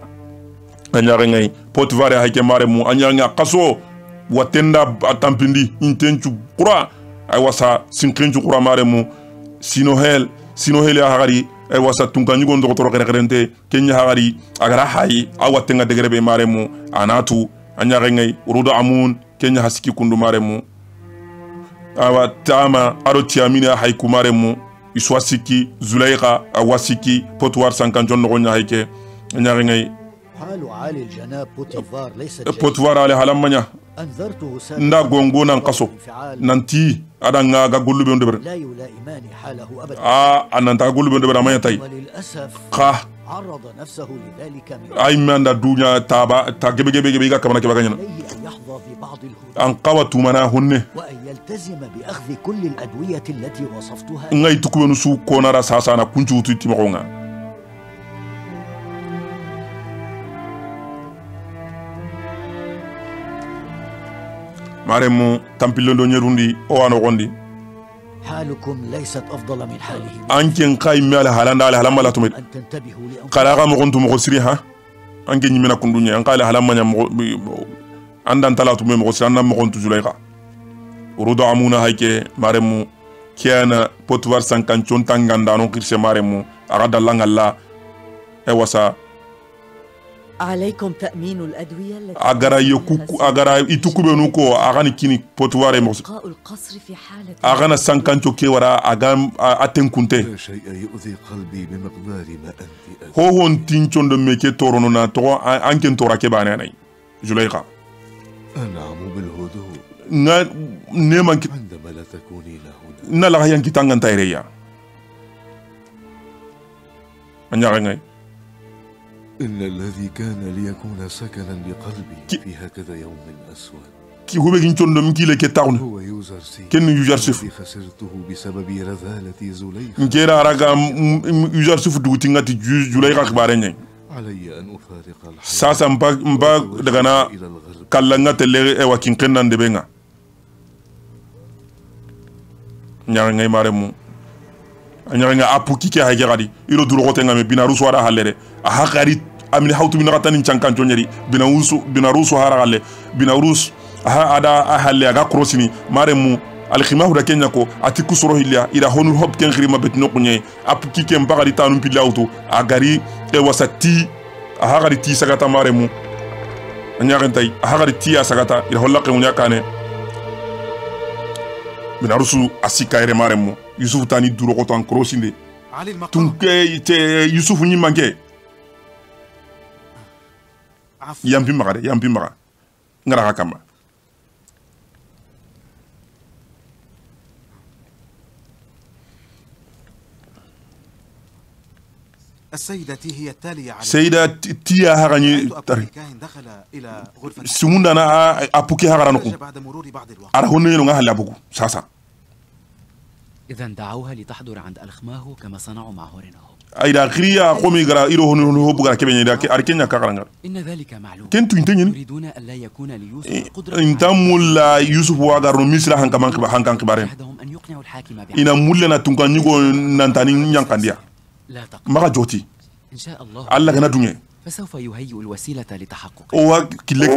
anyare ngai potvare hayke mare mu anyare nga qaso watenda atampindi intenchu qura ay wasa sinkenchu qura mare mu sinohel sinohel ya hagari ay wasa tunkanyu gondo ko toro kerente kenya hagari agara hayi awatenga degrebe mare mu anatu anyare ngai urudo amun kenya hasiki kundu mare mu awa tama aro tiamina hayku mare mu iswasiki zulaika awasiki potwar sankanjon no nya hayke anyare ngai حال عالي الجناب بوتيفار ليس بوتيفار على حلمانيا أنذرته ندا غونغو نانقصو نانتي ادا نغا غولو بيون دبر لا يلائمان حاله أبدا اه أنا نتا غولو بيون دبر ما يتاي وللأسف خا عرض نفسه لذلك من اي مان دا دنيا تابا تا غبي غبي غبي كما كبا غنينا عليه أن يحظى ببعض الهدوء ان قوتو منا هن وأن يلتزم بأخذ كل الأدوية التي وصفتها ngay tukubenu su konara sasana kunchu tuti makonga maremu tampilondo nyerundi o ano gondi حالكم ليست أفضل من حاله anken kay mi ala halanda ala halama la tumit أن تنتبهوا لأنفسكم kala ga mo gontu mo siri ha anken nyimena kundunya an kala halama nya mo andan talatu me mo siri mo gontu zulaika urudo amuna hayke maremu kiana potwar sankan chontanganda non kirse maremu arada langalla e wasa عليكم تأمين الأدوية التي agara yokuku agara itukube nuko agani kini potware mo بقاء القصر في حالة agana sankancho kewara agam atenkunte لا شيء يؤذي قلبي بمقدار ما أنت ho hon tinchondo meke torono na to anken tora ke bana nay Zulaika أنعم بالهدوء na neman عندما لا تكونين هنا na la yan kitanga tayreya anya ngay إن الذي كان ليكون سكنا لقلبي في هكذا يوم أسود ki hube gin chondo mki le ke tawn هو يوزرسيف ken yujarsif الذي خسرته بسبب رذالة زليخ ngera raga yujarsif duguti ngati Zulaika khbare nyay علي أن أفارق الحياة sasa mba mba daga na kallanga tele e wakin kennan de benga nyanga ngay maremu nyanga nga apuki ke ha gadi ilo duro gote ngame bina rusu ara halere a hakari amini hawtu bina ratani chankan chonyeri bina usu bina rusu hara halle bina rus ha ada a halle aga krosini maremu al khimahu da kenya ko ati kusoro hilya ira honul hop ken khirima betno kunye ap ki ken bagari tanum pilauto agari e wasati a hagari ti sagata maremu anyaren tay a hagari ti ya sagata ira hollaqe munya kane min arusu asika ere maremu yusuf tani duro ko tan krosinde tunke te yusuf ni manke yampi magare yampi maga ngara hakamba السيدة هي التالية على سيدة تيا هغني دخل إلى غرفة سموندنا أبوكي هغرانكو بعد مرور بعض الوقت أرهوني نوغا هلا أبوكو ساسا إذا دعوها لتحضر عند ألخماه كما صنعوا مع هورنهم. أيدا خريا قومي غرا إيرو هنو هو بغرا كبني دا أركينيا كغرانغر إن ذلك معلوم. كنتو إنتين يريدون ألا يكون ليوسف قدرة إنت مولا يوسف وغارو ميسرا هان كمان كبا هان كان كبارين أن يقنعوا الحاكم إنا مولا نتونكا نيغو نانتاني نيانكانديا لا تقلق. ما جوتي إن شاء الله الله غنا دنيا فسوف يهيئ الوسيلة لتحقق. أو كلك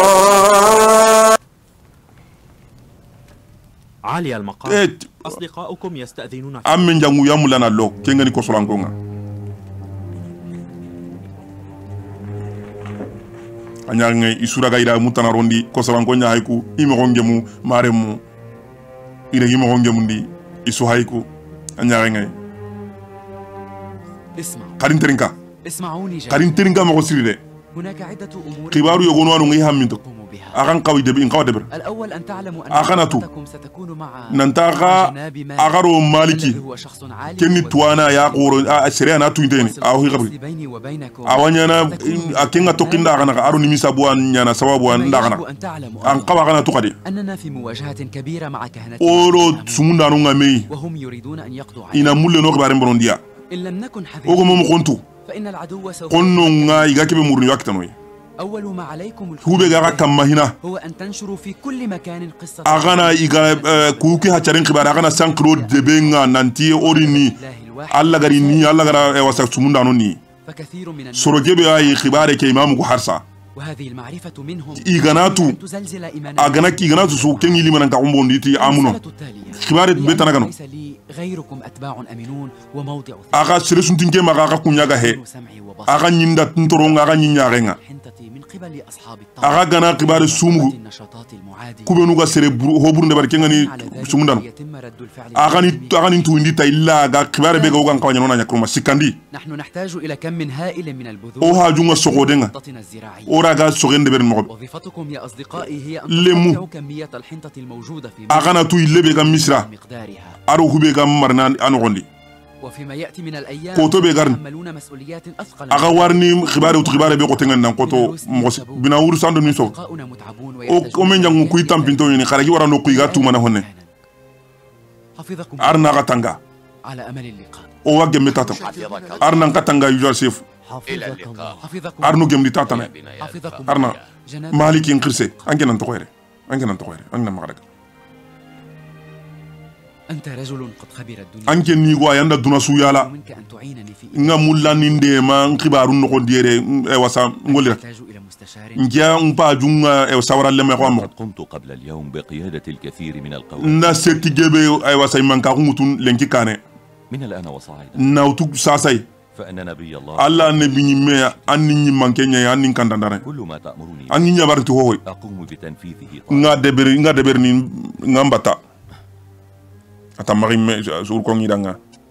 عالي المقام إيه. أصدقاؤكم يستأذنون. أمن جانغو يامولانا لو كينغاني كوسولانكونغا anyanga isura gaida mutana rondi kosolankonya haiku imogongemu maremu ire imogongemu ndi isu haiku anyanga اسمع قارين ترينكا اسمعوني جيدا. قارين ترينكا ما غسيري هناك عدة أمور كبارو يغونو انو غي همينتو اغان قوي دبي ان قوا دبر الأول أن تعلموا أن أغناتو حضرتكم ستكون مع ننتاغا جناب مالك اغارو مالكي الذي هو شخص عالي كني توانا يا قورو سريانا توينتيني او هي قبري بيني وبينكم. awanyana akenga tokinda agana aro nimisa buan nyana sababu an dagana يجب أن تعلموا an qawa gana tukadi أننا في مواجهة كبيرة مع كهنة oro sumunda no ngame وهم يريدون أن يقضوا علينا. ina mulle no bare mbondia إن لم نكن ogo mom حذرين kontu فإن العدو سوف konno nga iga kebe murni wakitanoy أول ما عليكم hube ga kamma hina هو أن تنشروا في كل مكان قصة agana iga kuki ha charen khibara agana sankro debenga nanti orini alla gari ni alla gara wasa sumunda no ni فكثير من الناس sorogebe ay khibare ke imamu ko harsa وهذه المعرفة منهم iganatu أن تزلزل إيمانهم. agana ki iganatu su kengi limana ka umbondi ti amuno المسألة التالية khibare betana gano ليس لي غيركم أتباع أمينون وموضع aga seresun tinke maga aga kunyaga he سمعي وبصري aga nyinda ntoronga aga nyinyaarenga حنتي من قبل أصحاب الطاعة aga gana khibare sumugu النشاطات المعادية kubenu ga sere hoburu ndebar kengani sumundano يتم رد الفعل. aga ni aga ni tuindi ta illa ga khibare be ga ugan kawanya nona nyakruma sikandi نحن نحتاج إلى كم من هائل من البذور o hajunga sogodenga خطتنا الزراعية. ora ga sogende ber mo وظيفتكم يا أصدقائي هي أن لمو. تقطعوا كمية الحنطة الموجودة في aga na tu ille be ga misra مقدارها. aro hube ga marna anogondi وفيما يأتي من الأيام koto be garni يحملون مسؤوليات أثقل. aga warni khibare utu khibare be ko tengan nan koto mos bina wuru sando ni so أصدقاؤنا متعبون o ويحتاجون o men jangu kuy tampinto ni kharagi warano kuy ga tuma na honne حفظكم arna ga tanga على أمل اللقاء. o wa gemme tata arna ga tanga yusuf إلى اللقاء. حفظكم arno gemdi tata na حفظكم arna جناب maliki ngirse anke nan to khoyre anke nan to khoyre anna magaraga أنت رجل قد خبر الدنيا anke ni go ayanda duna su yala منك أن تعينني في nga mullani ndema nkibaru no diere e wasa ngolira أحتاج إلى مستشار ngia mpa junga e sawara lema ko am قد قمت قبل اليوم بقيادة الكثير من القوات na seti gebe e wasa manka ngutun lenki kane من الآن وصاعدا nautu sasai فأن نبي الله alla ne binyime anni nyi mankenya anni kandandare كل ما تأمرني anni nyabarti hoy أقوم بتنفيذه nga deber nga deber ni ngambata ata marime sur ko ngidanga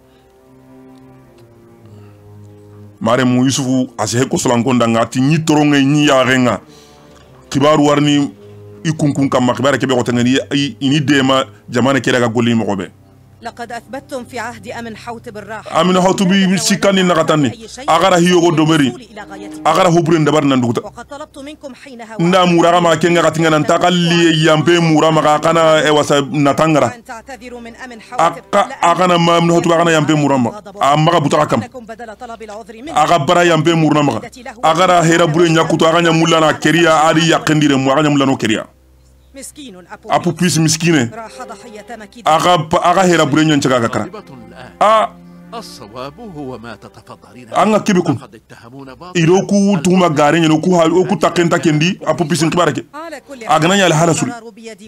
mare mu yusufu ase ko solankonda ngati ni toronga ni yarenga kibaru warni ikunkun kam makibara kebe ko tangani ini dema jamana kera ga golli mo be لقد أثبتتم في عهد أمن حوت بالراحة. amina hawtu bi sikani nakatani agara hiyo go domeri agara hubure ndabar nanduta وقد طلبت منكم حينها nda mura ma kenga katinga nan takalli yampe mura ma kana e wasa natangara أن تعتذروا من أمن حوت aka agana ma amina hawtu agana yampe mura ma amaga butaka kam لكم بدل طلب العذر منه. aga bara yampe murna ma agara hera bure nyakuto aganya mulana keria ari yakendire mu aganya mulano keria مسكين أبو apu pis miskine راح ضحية مكيد. aga aga hera bure nyanchaga kakara a الصواب هو ما تتفضلين anga kebe kun iro ku tuma gare nyeno ku hal ku takenta kendi apopi sin kibara ke agana nyala hala suri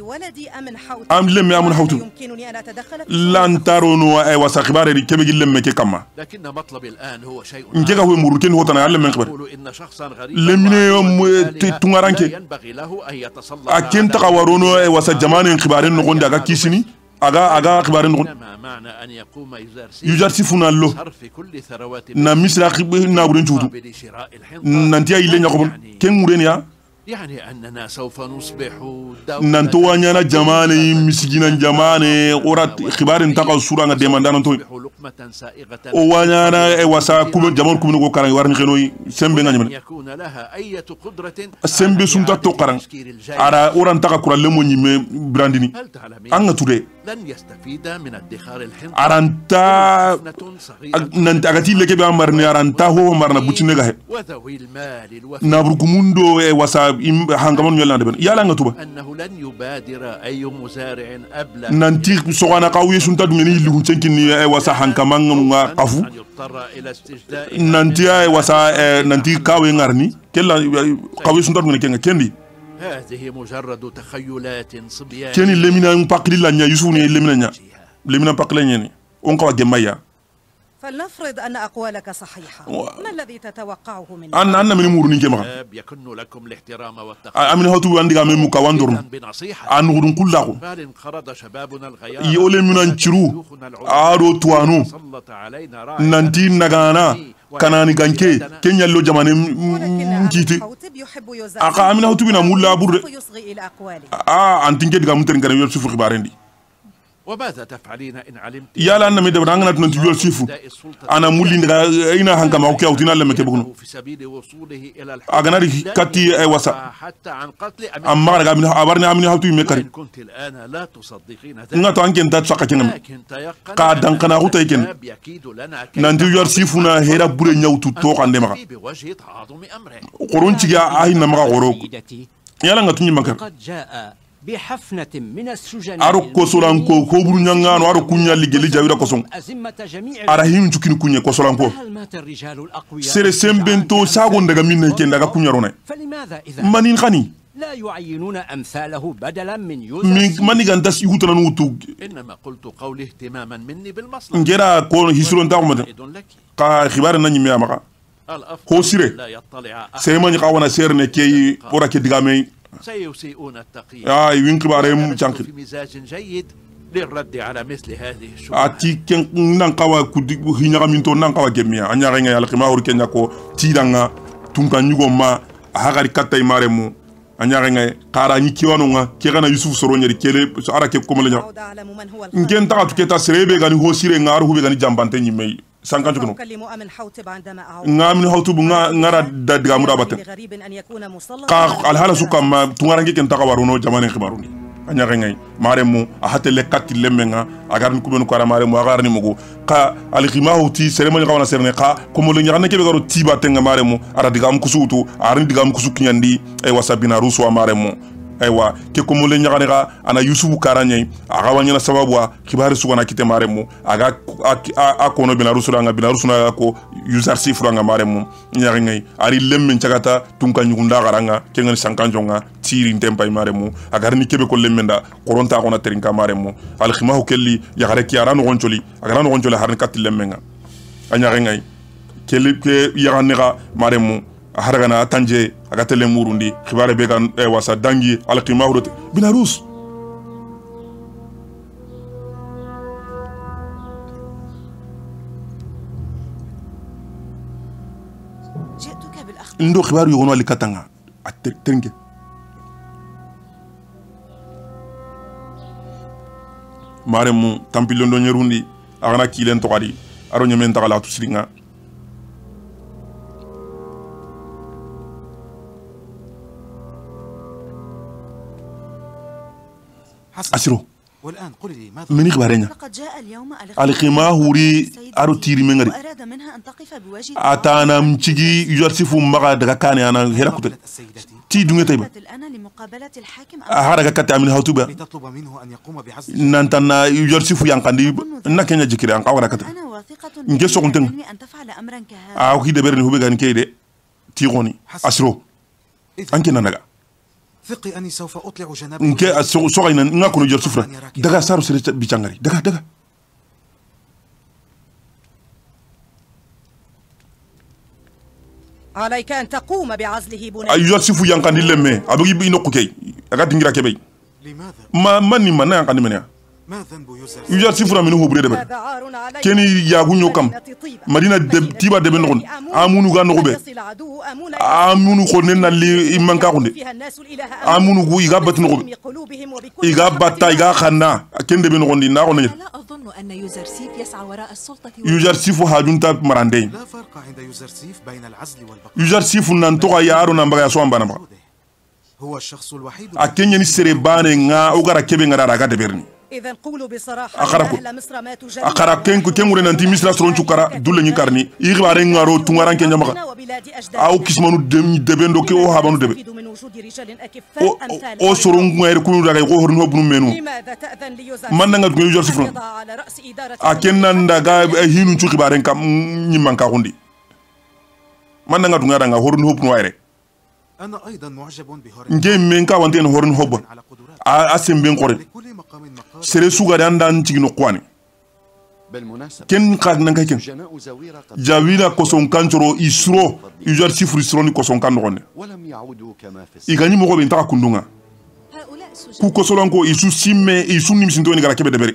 am lemme amun hawtu lan tarono ay wasa kibara ri kebe gillemme ke kama لكن مطلب الآن هو شيء ngega ho muru ken hotana yalla men kibara إن شخصا غريبا lemine yom tungaranke ينبغي له أن يتسلط aken taka warono ay wasa jamane kibare no gonda ga kisini aga aga kibare no معنى أن يقوم يجارسي فنالو صرف كل ثروات na misra na buren chutu nanti ay lenya ko ken murenia يعني أننا سوف نصبح nanto wanyana jamane misigina jamane ora khibarin taka sura nga demandana to لقمة سائغة o wanyana e wasa kuma jamon kuma ko karang warni khenoy sembe nga nyamana يكون لها أي قدرة sembe sunta to karang ara oran taka kuralle mo nyime brandini anga tude لن يستفيد من ادخار الحنطة aranta nanti agati leke be amarni aranta ho marna bucine ga he وذوي المال الوفي nabrukumundo e wasa hangamon nyalande ben yala nga tuba أنه لن يبادر أي مزارع أبلغ nanti sogana kawi sunta dumeni ligu cenkini e wasa hankamanga nga kafu أن يضطر إلى استجداء nanti e wasa nanti kawe ngarni kella kawi sunta dumeni kenga kendi هذه مجرد تخيلات صبيانية keni lemina mpakli la nya yusuni lemina nya lemina mpakli nyeni on kawa gemaya فلنفرض أن أقوالك صحيحة ما الذي تتوقعه مني؟ أنا أنا من مورني كما يكن لكم الاحترام والتقدير أمين هاتو عندي كمان مكواندورن أنا غورن كلاه بل انقرض شبابنا الغيار يقول من أنشرو أرو توانو ننتي نغانا kanani ganke kenya lo jamane mkiti aka amina hutu bina mulla burde ah antinke diga muteren kana yol sufu khibarendi وماذا تفعلين إن علمت يالا أنا ميدا بدنا نحن نتجول سيفو أنا مولين دعا إنا هنكم أوكي أو تنا لما كبقولون في سبيل وصوله إلى الحق أغنى كتي وسا حتى عن قتل أما رجع من أبرنا أمين هاتو يمكري كنت الآن لا تصدقين ذلك نعم تانك أنت تساق كنام كادن كنا هو تيجن نتجول سيفونا هيرا بري نيو تطوق عندما بوجه تعاظم أمره قرون تيجا أهين نمرا غروق يالا نتوني مكر قد جاء بحفنة من السجن أرو كوسولانكو كوبرو نيانغان وارو كونيا ليجلي جاويرا كوسون أراهين تشوكين كونيا كوسولانكو سير سيمبنتو ساغون دغا مين كين دغا كونيا رونا فلماذا إذا مانين خاني لا يعينون أمثاله بدلا من يوسف من ماني غانتاس يوتنا نوتو إنما قلت قولي اهتماما مني بالمصلحة نجرا كون هيسرون تاغمد كا خبار ناني ميا مكا هو سيري سيماني قاونا سيرني كي ورا كي دغامي سيسيئون التقييم آه يمكن بارهم جانك في مزاج جيد للرد على مثل هذه الشبهات ati ken nan kawa kudi hinya minto nan kawa gemia anya renga yalla kema hor kenya ko tidanga tunka nyugo ma hagari katta imare mu anya renga qara ni kiwano nga ke kana yusuf soro nyeri kele so ara ke komale nya ngen ta tuketa serebe gani ho sire ngaru hube gani jambante nyimei sankanjo kono ngamin hawtu bu ngara dadga murabata ka alhala sukam tungarange ken takawaruno jamane khibaruni anya rengai maremu ahatele katile menga agarni kubenu kara maremu agarni mugo ka alkhima hawti seremoni kawana serne ka komolo nyarane kebe garo tiba tenga maremu ara digam kusutu arni digam kusuki nyandi e wasabina ruso maremu aywa ke komolo nyagane ga ana yusufu karanye aga wanyana sababu wa khibari sugana kite maremu aga akono bina rusula nga bina rusuna ko user sifra nga maremu nyagane ari lemme chagata tunka nyugunda garanga kengen sankanjonga tiri ntempa maremu aga ni kebe ko lemmenda koronta kona terinka maremu al khimahu kelli yagare ki arano goncholi aga no goncholi harni kat lemmenga anyagane kelli ke yagane ga maremu haragana tanje aga tele murundi khibare be kan e wasa dangi alqima hurut binarus جئتك بالاخبار ndo khibaru yono ali katanga atenge maremu tampilondo nyerundi agana kilen to kadi aro nyemen tagala tu siringa asiro والآن قل لي ماذا مني خبرنا لقد جاء اليوم القماه ري أرو تيري منغري وأراد منها أن تقف بوجه أتانا مشيجي يجرسفو مغا دغا كاني أنا هيرا كوت تي دونغي تايبا الآن لمقابلة الحاكم هذا كتا من هاوتوبا لتطلب منه أن يقوم بعزل نانتنا يجرسفو يانكاندي نكنيا جيكري أنكا ورا كتا أنا واثقة نجي سوكنتن أن تفعل أمرا كهذا أو كي دبرني هو بيغان كيدي تيغوني أسرو أنكي نانغا ثقي أني سوف أطلع جناب نكي سوغينا نغاكو يجرسفو دغا سارو سري بيچانغري دغا دغا عليك أن تقوم بعزله بناء يجرسفو يانكاندي لمي أبغي بينوكو كي أغا دينغرا كبي لماذا ما ماني ما نانكاندي منيا ما ذنب يوسف يجرسفو منو هو بريدبر كيني ياغو نيوكام مدينة تيبا دبن نون امونو غا نوبه امونو خونن لي يمانكا خوندي امونو غو يغا بات نوبه يغا باتا يغا خنا كين دبن نوندي نا خوني لا أظن أن يوزرسيف يسعى وراء السلطة يوزرسيف هاجونتا مراندي لا فرق عند يوزرسيف بين العزل والبقاء يوزرسيف نانتوغا يارو نامبا سوان بانبا هو الشخص الوحيد اكيني سريباني nga ogara kebe ngara raga deberni إذا قولوا بصراحة أهل مصر ماتوا جميعا أقرأ كين كين ورنا أنتي مصر سرون شكرا دولة نكارني يغبر إنغارو تونغاران كين جماعة أو كسمانو دم دبن دوكي أو هابانو دبن أو أو سرون غير كونو راعي أو هرنو بنو منو ما نعند غير يجار سفرون أكين نندعى هينو شو كبارين كم نيمان كاوندي ما نعند غير رانغا هرنو بنو غيره أنا أيضا معجب بهورن نجي منكا وانتين هورن هوب أسم بين قرن سري سوغا دان تيجي قواني كن قاد نانكا كن جاويلا كوسون كانترو يسرو يجار سيفر يسروني كوسون كان نغني يغني مغو بين تاكا كندونغا كو كوسولانكو يسو سيمي يسو نيمسينتو نيغرا كبه دبري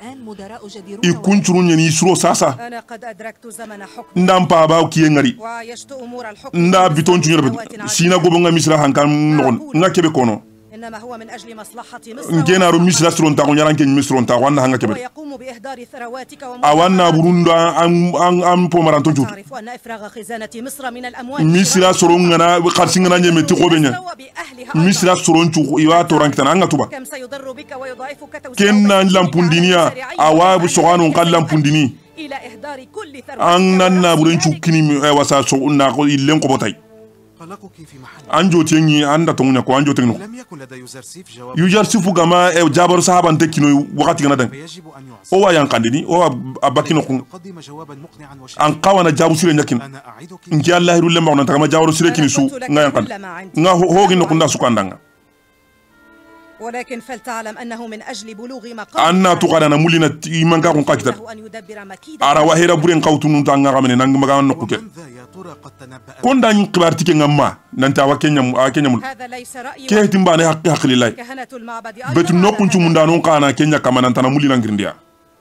يكون ترون يعني يسرو ساسا أنا قد أدركت زمن حكم ndam pa ba ki ngari وعايشت أمور الحكم nda biton tu nyerbe sina gobo nga misra hankan non nga kebe kono إنما هو من أجل مصلحة مصر ngena ro misra stron ta ngonya ranke misron ta wanda hanga kebe ويقوم بإهدار ثرواتك awanna burunda am am am po maranton tu تعرف أن إفراغ خزانة مصر من الأموال misra soron ngana kharsi ngana nyeme ti gobenya misra soron tu iwa to ranke tan anga tuba كم سيضر بك ويضاعفك kenna lampundinia awa sohano kallampundini إلى إهدار كل ثروة an nanna buren chukini wasa so na ko illen ko botay قلقك في محل anjo tengi anda tongunya ko anjo tengno لم يكن لدى يوزرسيف جواب yujarsifu gama e jabar sahaban tekino wakati gana dan فيجب أن يعزل o wa yankandini o abakino kun قدم جوابا مقنعا وشيقا an kawana jabu sire nyakin أنا أعدك nki allah hirulle ma onan tagama jawro sire kini su nga yankan nga hogi no kunda su kandanga ولكن فلتعلم أنه من أجل بلوغ مقام anna to kana na mulina imanga kun kakitar له أن يدبر مكيدا ara wa hera buren kawtunu tanga gamene nang maga no kuke من ذا يا ترى قد تنبأ konda nyi kibarti ke ngamma nanta wa kenya a kenya mul هذا ليس رأيي ke timbane hakki haklilay كهنة المعبد betu nokun cu mundano kana kenya kama nanta na mulina ngirndia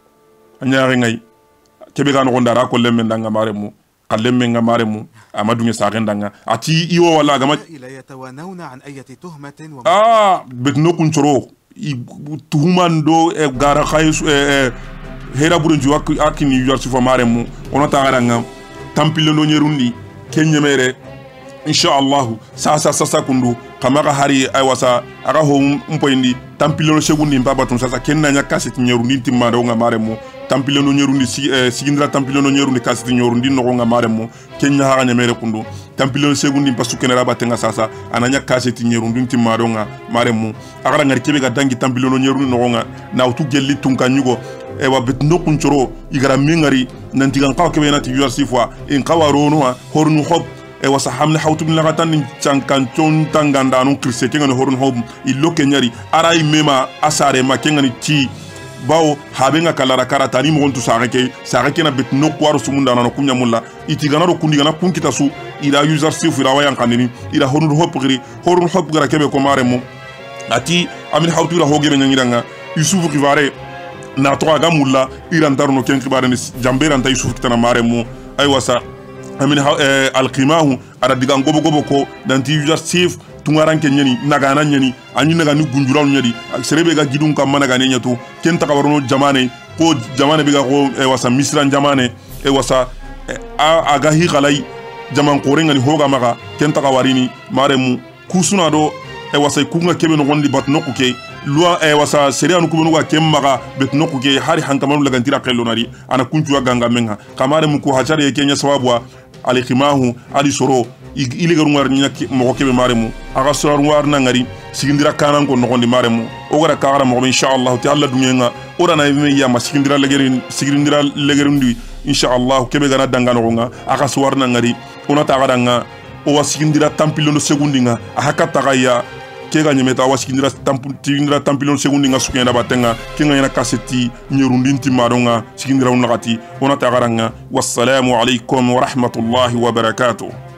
anya ngai kebe ga no gondara ko lemme ndanga mare mu kalemme ngamare mu amadu nge sagenda ati iwo wala gama لا يتوانون عن أي تهمة وم... ah bet no kun choro tuhuman do e gara khaysu e hera burun ju ak akini yuarsi fo mare mu ono tagara ngam tampile no nyerundi kenye mere insha Allah sa sa sa kundu kamaka hari ay wasa aga ho mpoindi tampile no segundi mbaba ton sa kenna nya kaseti nyerundi timma do ngamare mu tampile no nyerundi si sigindra tampile no nyerundi kaseti nyerundi no ngamare mu kenya haga nyemere kundu tampile no segundi pasu kenera batenga sasa ananya kaseti nyerundi timma do ngamare mu agara ngari kebe ga dangi tampile no nyerundi no nga na utu gelli tunka nyugo e wa bet no kunchoro igara mingari nanti kan kaw kebe na ti yuarsi fo en kawaro no hornu hop e wasa hamne hawtu bin lagatan ni chankan chon tanganda no kirse kenga no horun hob illo kenyari arai mema asare ma kenga ni ti bawo habenga kalara karata ni mo gontu sareke sareke na bet no kwaro sumunda na kunya mulla itigana ro kundi gana kunkita su ila user sifu ila wayan kanini ila horun hop gri horun hop gara kebe ko mare mo ati amin hawtu la hogere nyangiranga yusufu kivare na to aga mulla iran tarno ken kibare ni jambera nta yusufu kitana mare mo ay wasa amin alqimahu ara diga ngobo gobo ko danti user safe tungaran ke nyani nagana nyani anyi naga ni gunjural nyadi serebe ga gidun kam managa ne nyatu ken takabarono jamane ko jamane biga ko e wasa misran jamane e wasa a aga hi khalai jaman qorenga ni hoga maga ken takawarini maremu kusuna do e wasa kunga kebe no gondi bat nokuke loi e wasa seria nu kubenu ga kemmaga betno ku ke hari hankamanu lagantira qellonari ana kuntu ganga menga kamare mu ko hajare ye kenya sawabwa ali khimahu ali soro ile garu ngar nyaki mo kebe maremu aga soro war na ngari sigindira kanan ko nogondi maremu o gara kagara mo inshallah ta Allah dunyenga ora na me ya masigindira legerin sigindira legerin du inshallah kebe gana dangano nga aga soro na ngari ona ta garanga o wasigindira tampilo no segundinga ahaka tagaya kega nyemeta wasigindira tampilo tampilo no segundinga sukenda batenga kinga yana kaseti nyerundinti maronga sigindira unagati ona ta garanga wassalamu alaikum wa rahmatullahi wa barakatuh.